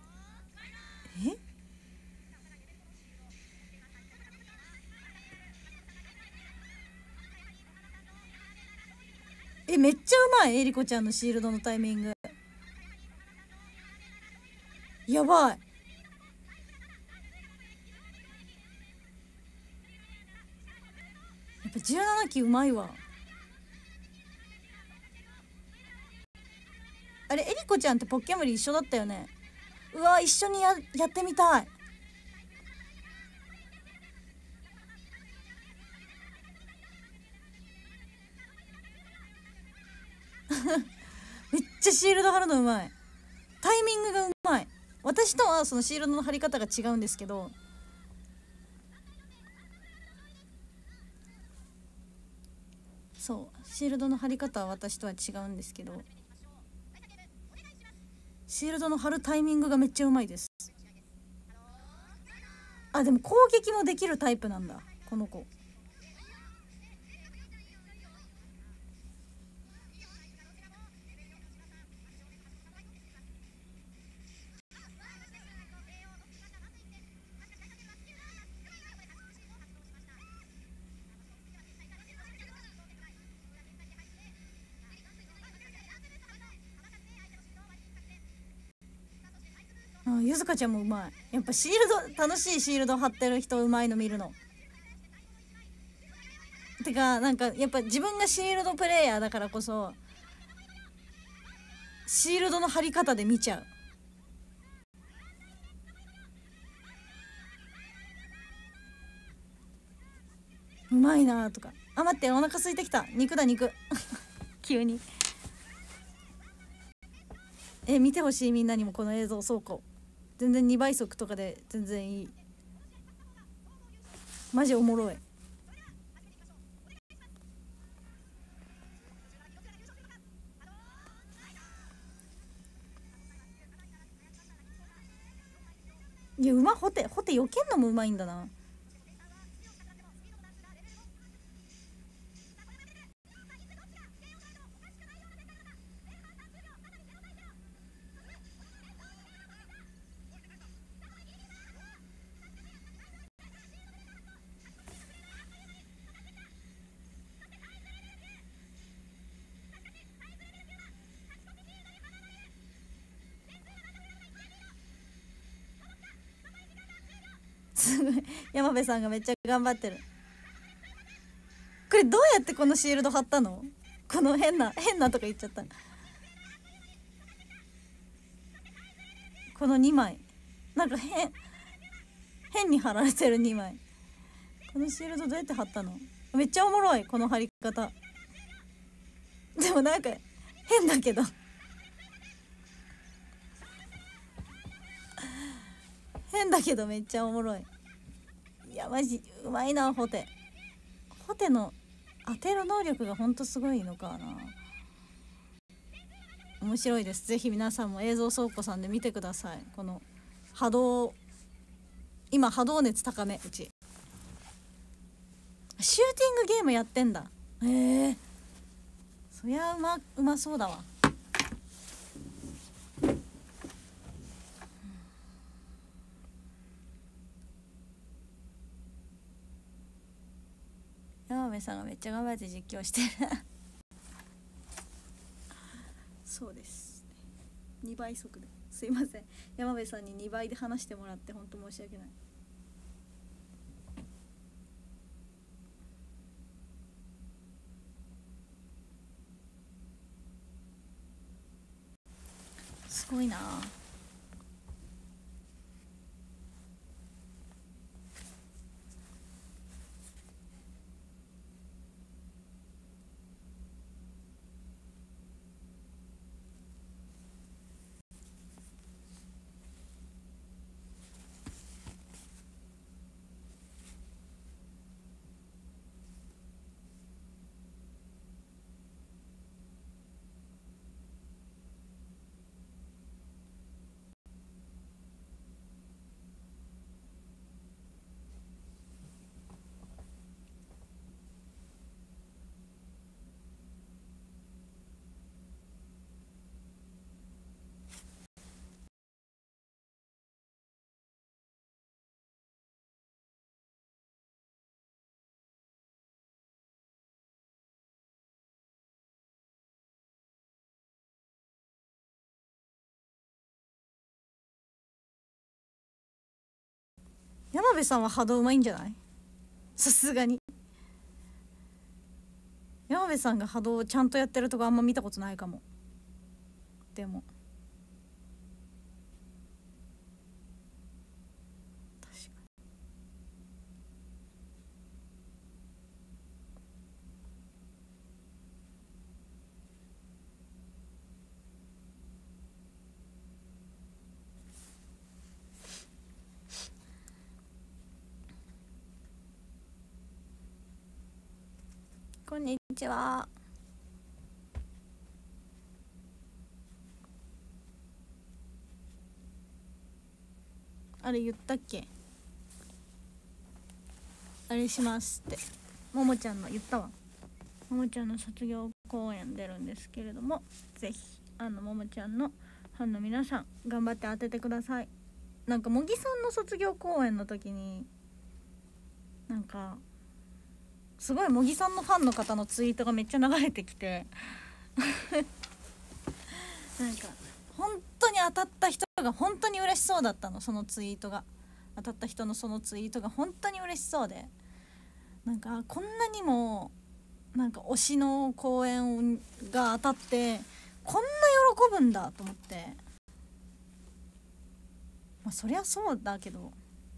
めっちゃうまい。えりこちゃんのシールドのタイミングやばい。やっぱ17期うまいわ。あれえりこちゃんってポッキャムリ一緒だったよね。うわ一緒にやってみたい。めっちゃシールド貼るのうまい。タイミングがうまい。私とはそのシールドの貼り方が違うんですけどそうシールドの貼り方は私とは違うんですけど、シールドの貼るタイミングがめっちゃうまいです。あ、でも攻撃もできるタイプなんだこの子。ゆずかちゃんもうまい。やっぱシールド楽しい。シールド貼ってる人うまいの見るの。てかなんかやっぱ自分がシールドプレイヤーだからこそシールドの貼り方で見ちゃう。うまいなとか。あ、待って、お腹空いてきた。肉だ肉急に見てほしい。みんなにもこの映像倉庫全然2倍速とかで全然いい。マジおもろい。いやホテ避けんのもうまいんだな。すごい山辺さんがめっちゃ頑張ってる。これどうやってこのシールド貼ったの？この変なとか言っちゃった。この2枚なんか変に貼られてる2枚。このシールドどうやって貼ったの？めっちゃおもろいこの貼り方。でもなんか変だけど変だけどめっちゃおもろい。いやマジうまいな。ホテの当てる能力がほんとすごいのかな。面白いです。ぜひ皆さんも映像倉庫さんで見てください。この波動、今波動熱高め。うちシューティングゲームやってんだ。そりゃうまそうだわ。山辺さんがめっちゃ頑張って実況してるそうです。2倍速ですいません。山辺さんに2倍で話してもらって本当申し訳ない。すごいな。山辺さんは波動うまいんじゃない？さすがに山辺さんが波動をちゃんとやってるとこあんま見たことないかも。でも確かにこんにちは。あれ言ったっけ？あれしますってももちゃんの言ったわ。ももちゃんの卒業公演出るんですけれども、ぜひももちゃんのファンの皆さん頑張って当ててください。なんか茂木さんの卒業公演の時になんかすごい茂木さんのファンの方のツイートがめっちゃ流れてきてなんか本当に当たった人が本当に嬉しそうだったの。そのツイートが当たった人のそのツイートが本当に嬉しそうで、なんかこんなにもなんか推しの公演が当たってこんな喜ぶんだと思って、まあそりゃそうだけど、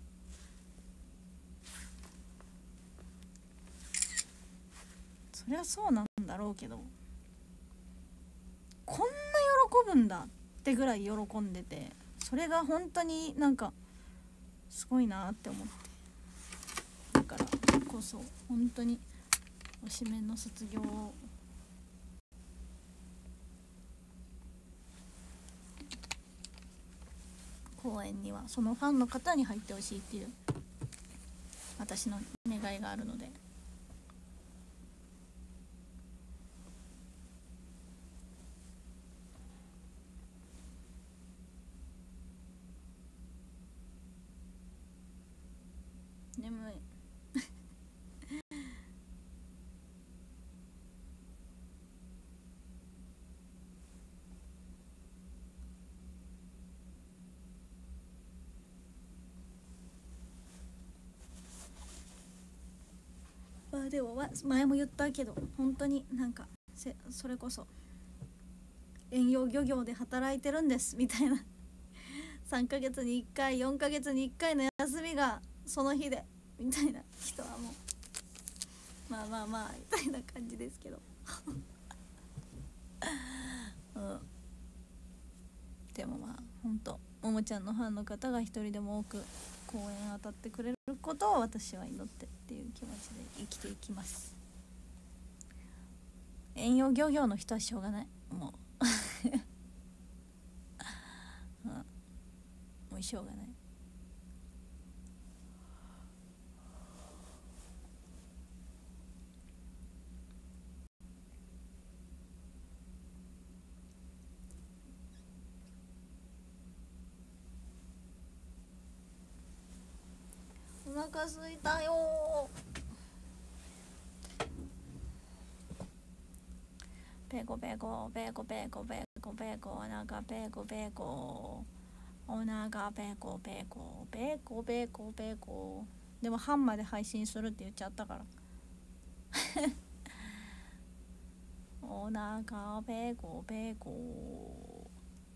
そりゃそうなんだろうけど、こんな喜ぶんだってぐらい喜んでて、それが本当になんかすごいなって思って、だからこそ本当に推しメンの卒業公演にはそのファンの方に入ってほしいっていう私の願いがあるので、眠いまあでも前も言ったけど本当になんかそれこそ遠洋漁業で働いてるんですみたいな3ヶ月に1回4ヶ月に1回の休みがその日でみたいな人はもうまあまあまあみたいな感じですけどうん、でもまあ本当ももちゃんのファンの方が一人でも多く公演当たってくれることを私は祈ってっていう気持ちで生きていきます。遠洋漁業の人はしょうがないもう、うん、もうしょうがない。お腹すいたよペコペコペコペコペコペコお腹ペコペコお腹ペコペコペコペコペコ。でも半まで配信するって言っちゃったからお腹ペコペコ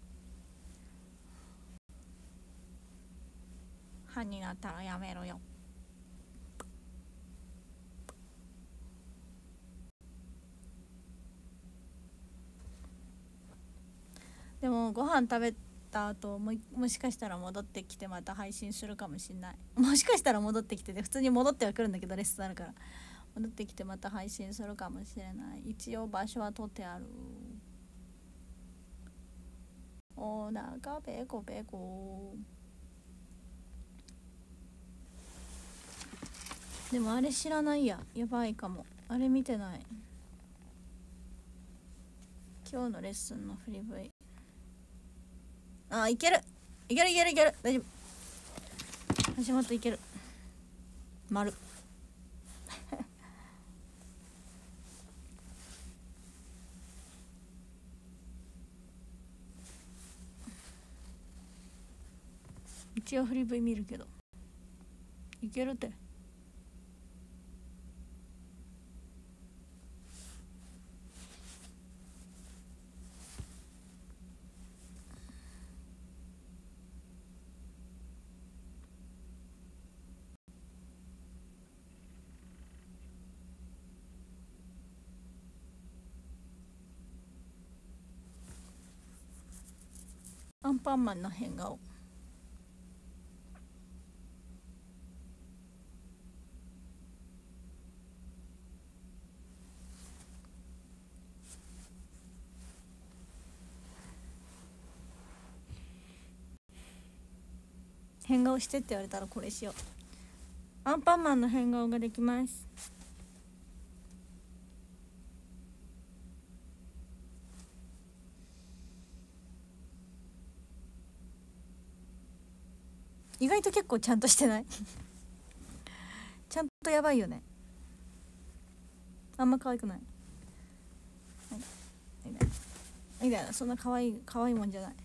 半になったらやめろよ。でもご飯食べた後もしかしたら戻ってきてまた配信するかもしんない。もしかしたら戻ってきてて普通に戻ってはくるんだけどレッスンあるから戻ってきてまた配信するかもしれない。一応場所は取ってある。お腹ペコペコ。でもあれ知らないやばいかも。あれ見てない。今日のレッスンの振り V。 あ、いけるいけるいけるいける、大丈夫。橋本いける。丸一応振り V 見るけどいけるって。アンパンマンの変顔。 変顔してって言われたらこれしよう。アンパンマンの変顔ができます。意外と結構ちゃんとしてないちゃんとやばいよね。あんま可愛くない。いやそんな可愛いもんじゃない。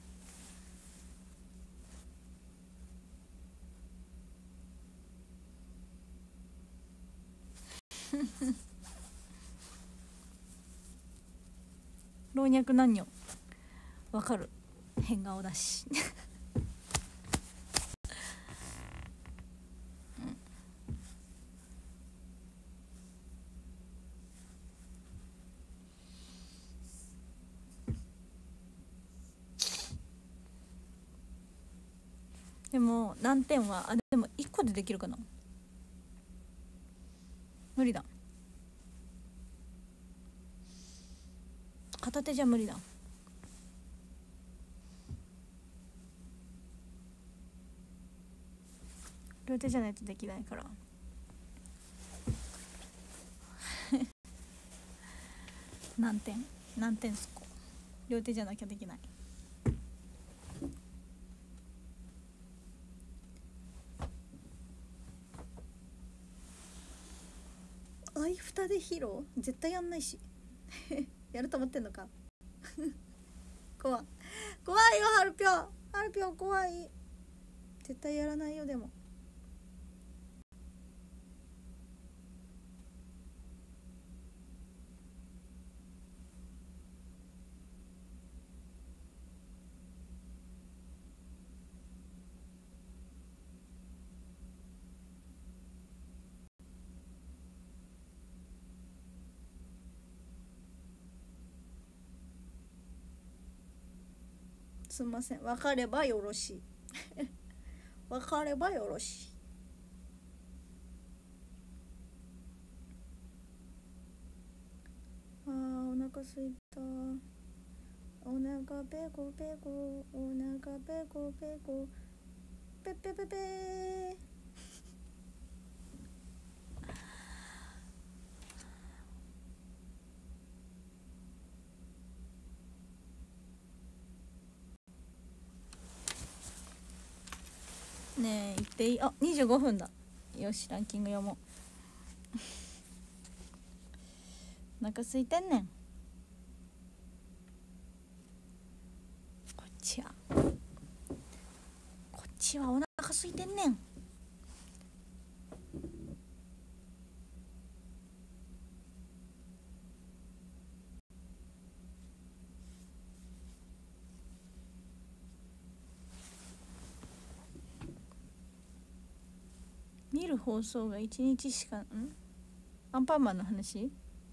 老若男女わかる変顔だしでも難点はでも1個でできるかな。無理だ、片手じゃ無理だ。両手じゃないとできないから難点そこ。両手じゃなきゃできない。相蓋で披露絶対やんないしやると思ってんのか怖いよハルピョン怖い。絶対やらないよ。でもすんません、分かればよろしい分かればよろしい。お腹すいた。お腹ペコペコ、お腹ペコペコ、ペペペペねえ言っていい？25分だ。よしランキング読もうお腹空いてんねん。こっちはお腹空いてんねん。見る放送が1日しかアンパンマンの話。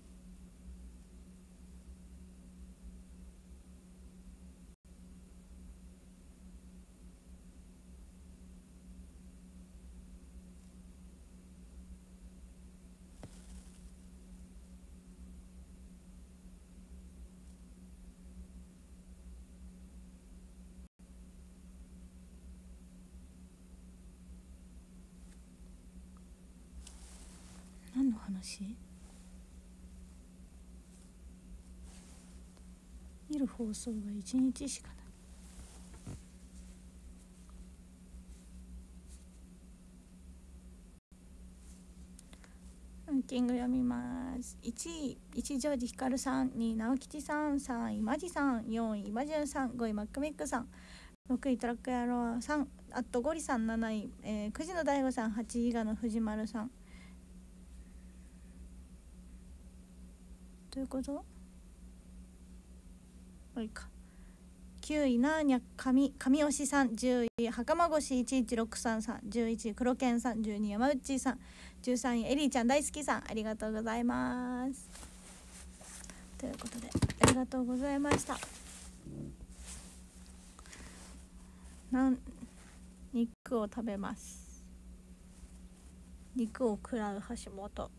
何の話？見る放送が1日しかない。ランキング読みます。1位一条寺ひかるさん、2位直吉さん、3位マジさん、4位マジュンさん、5位マックミックさん、6位トラック野郎さん、あとゴリさん、7位、9時の大悟さん、8位伊賀の藤丸さん。どういうこと？これか。9位なーにゃ神推しさん、10位袴越し11633さん、11位黒剣さん、12位山内さん、13位エリーちゃん大好きさん。ありがとうございます。ということでありがとうございました。肉を食べます。肉を食らう橋本。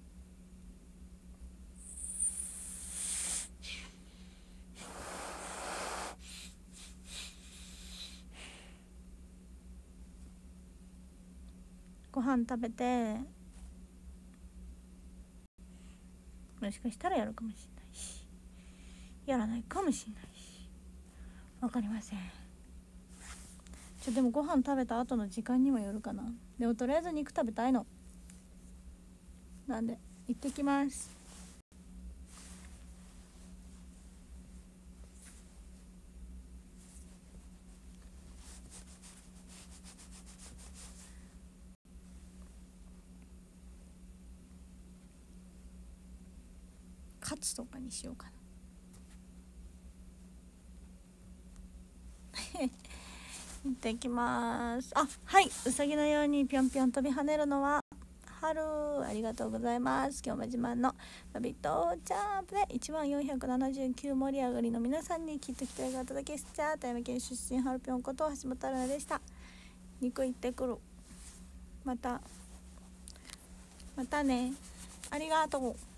ご飯食べて、もしかしたらやるかもしれないし、やらないかもしれないし、わかりません。でもご飯食べた後の時間にもよるかな。でもとりあえず肉食べたいのなんで行ってきます。カツとかにしようかな行ってきます。あ、はい、うさぎのようにぴょんぴょん飛び跳ねるのは春。ありがとうございます。今日も自慢のラビットジャンプで11479盛り上がりの皆さんにきっと期待があっただけしちゃ富山県出身春ぴょんこと橋本春菜でした。肉行ってくる。またね。ありがとう。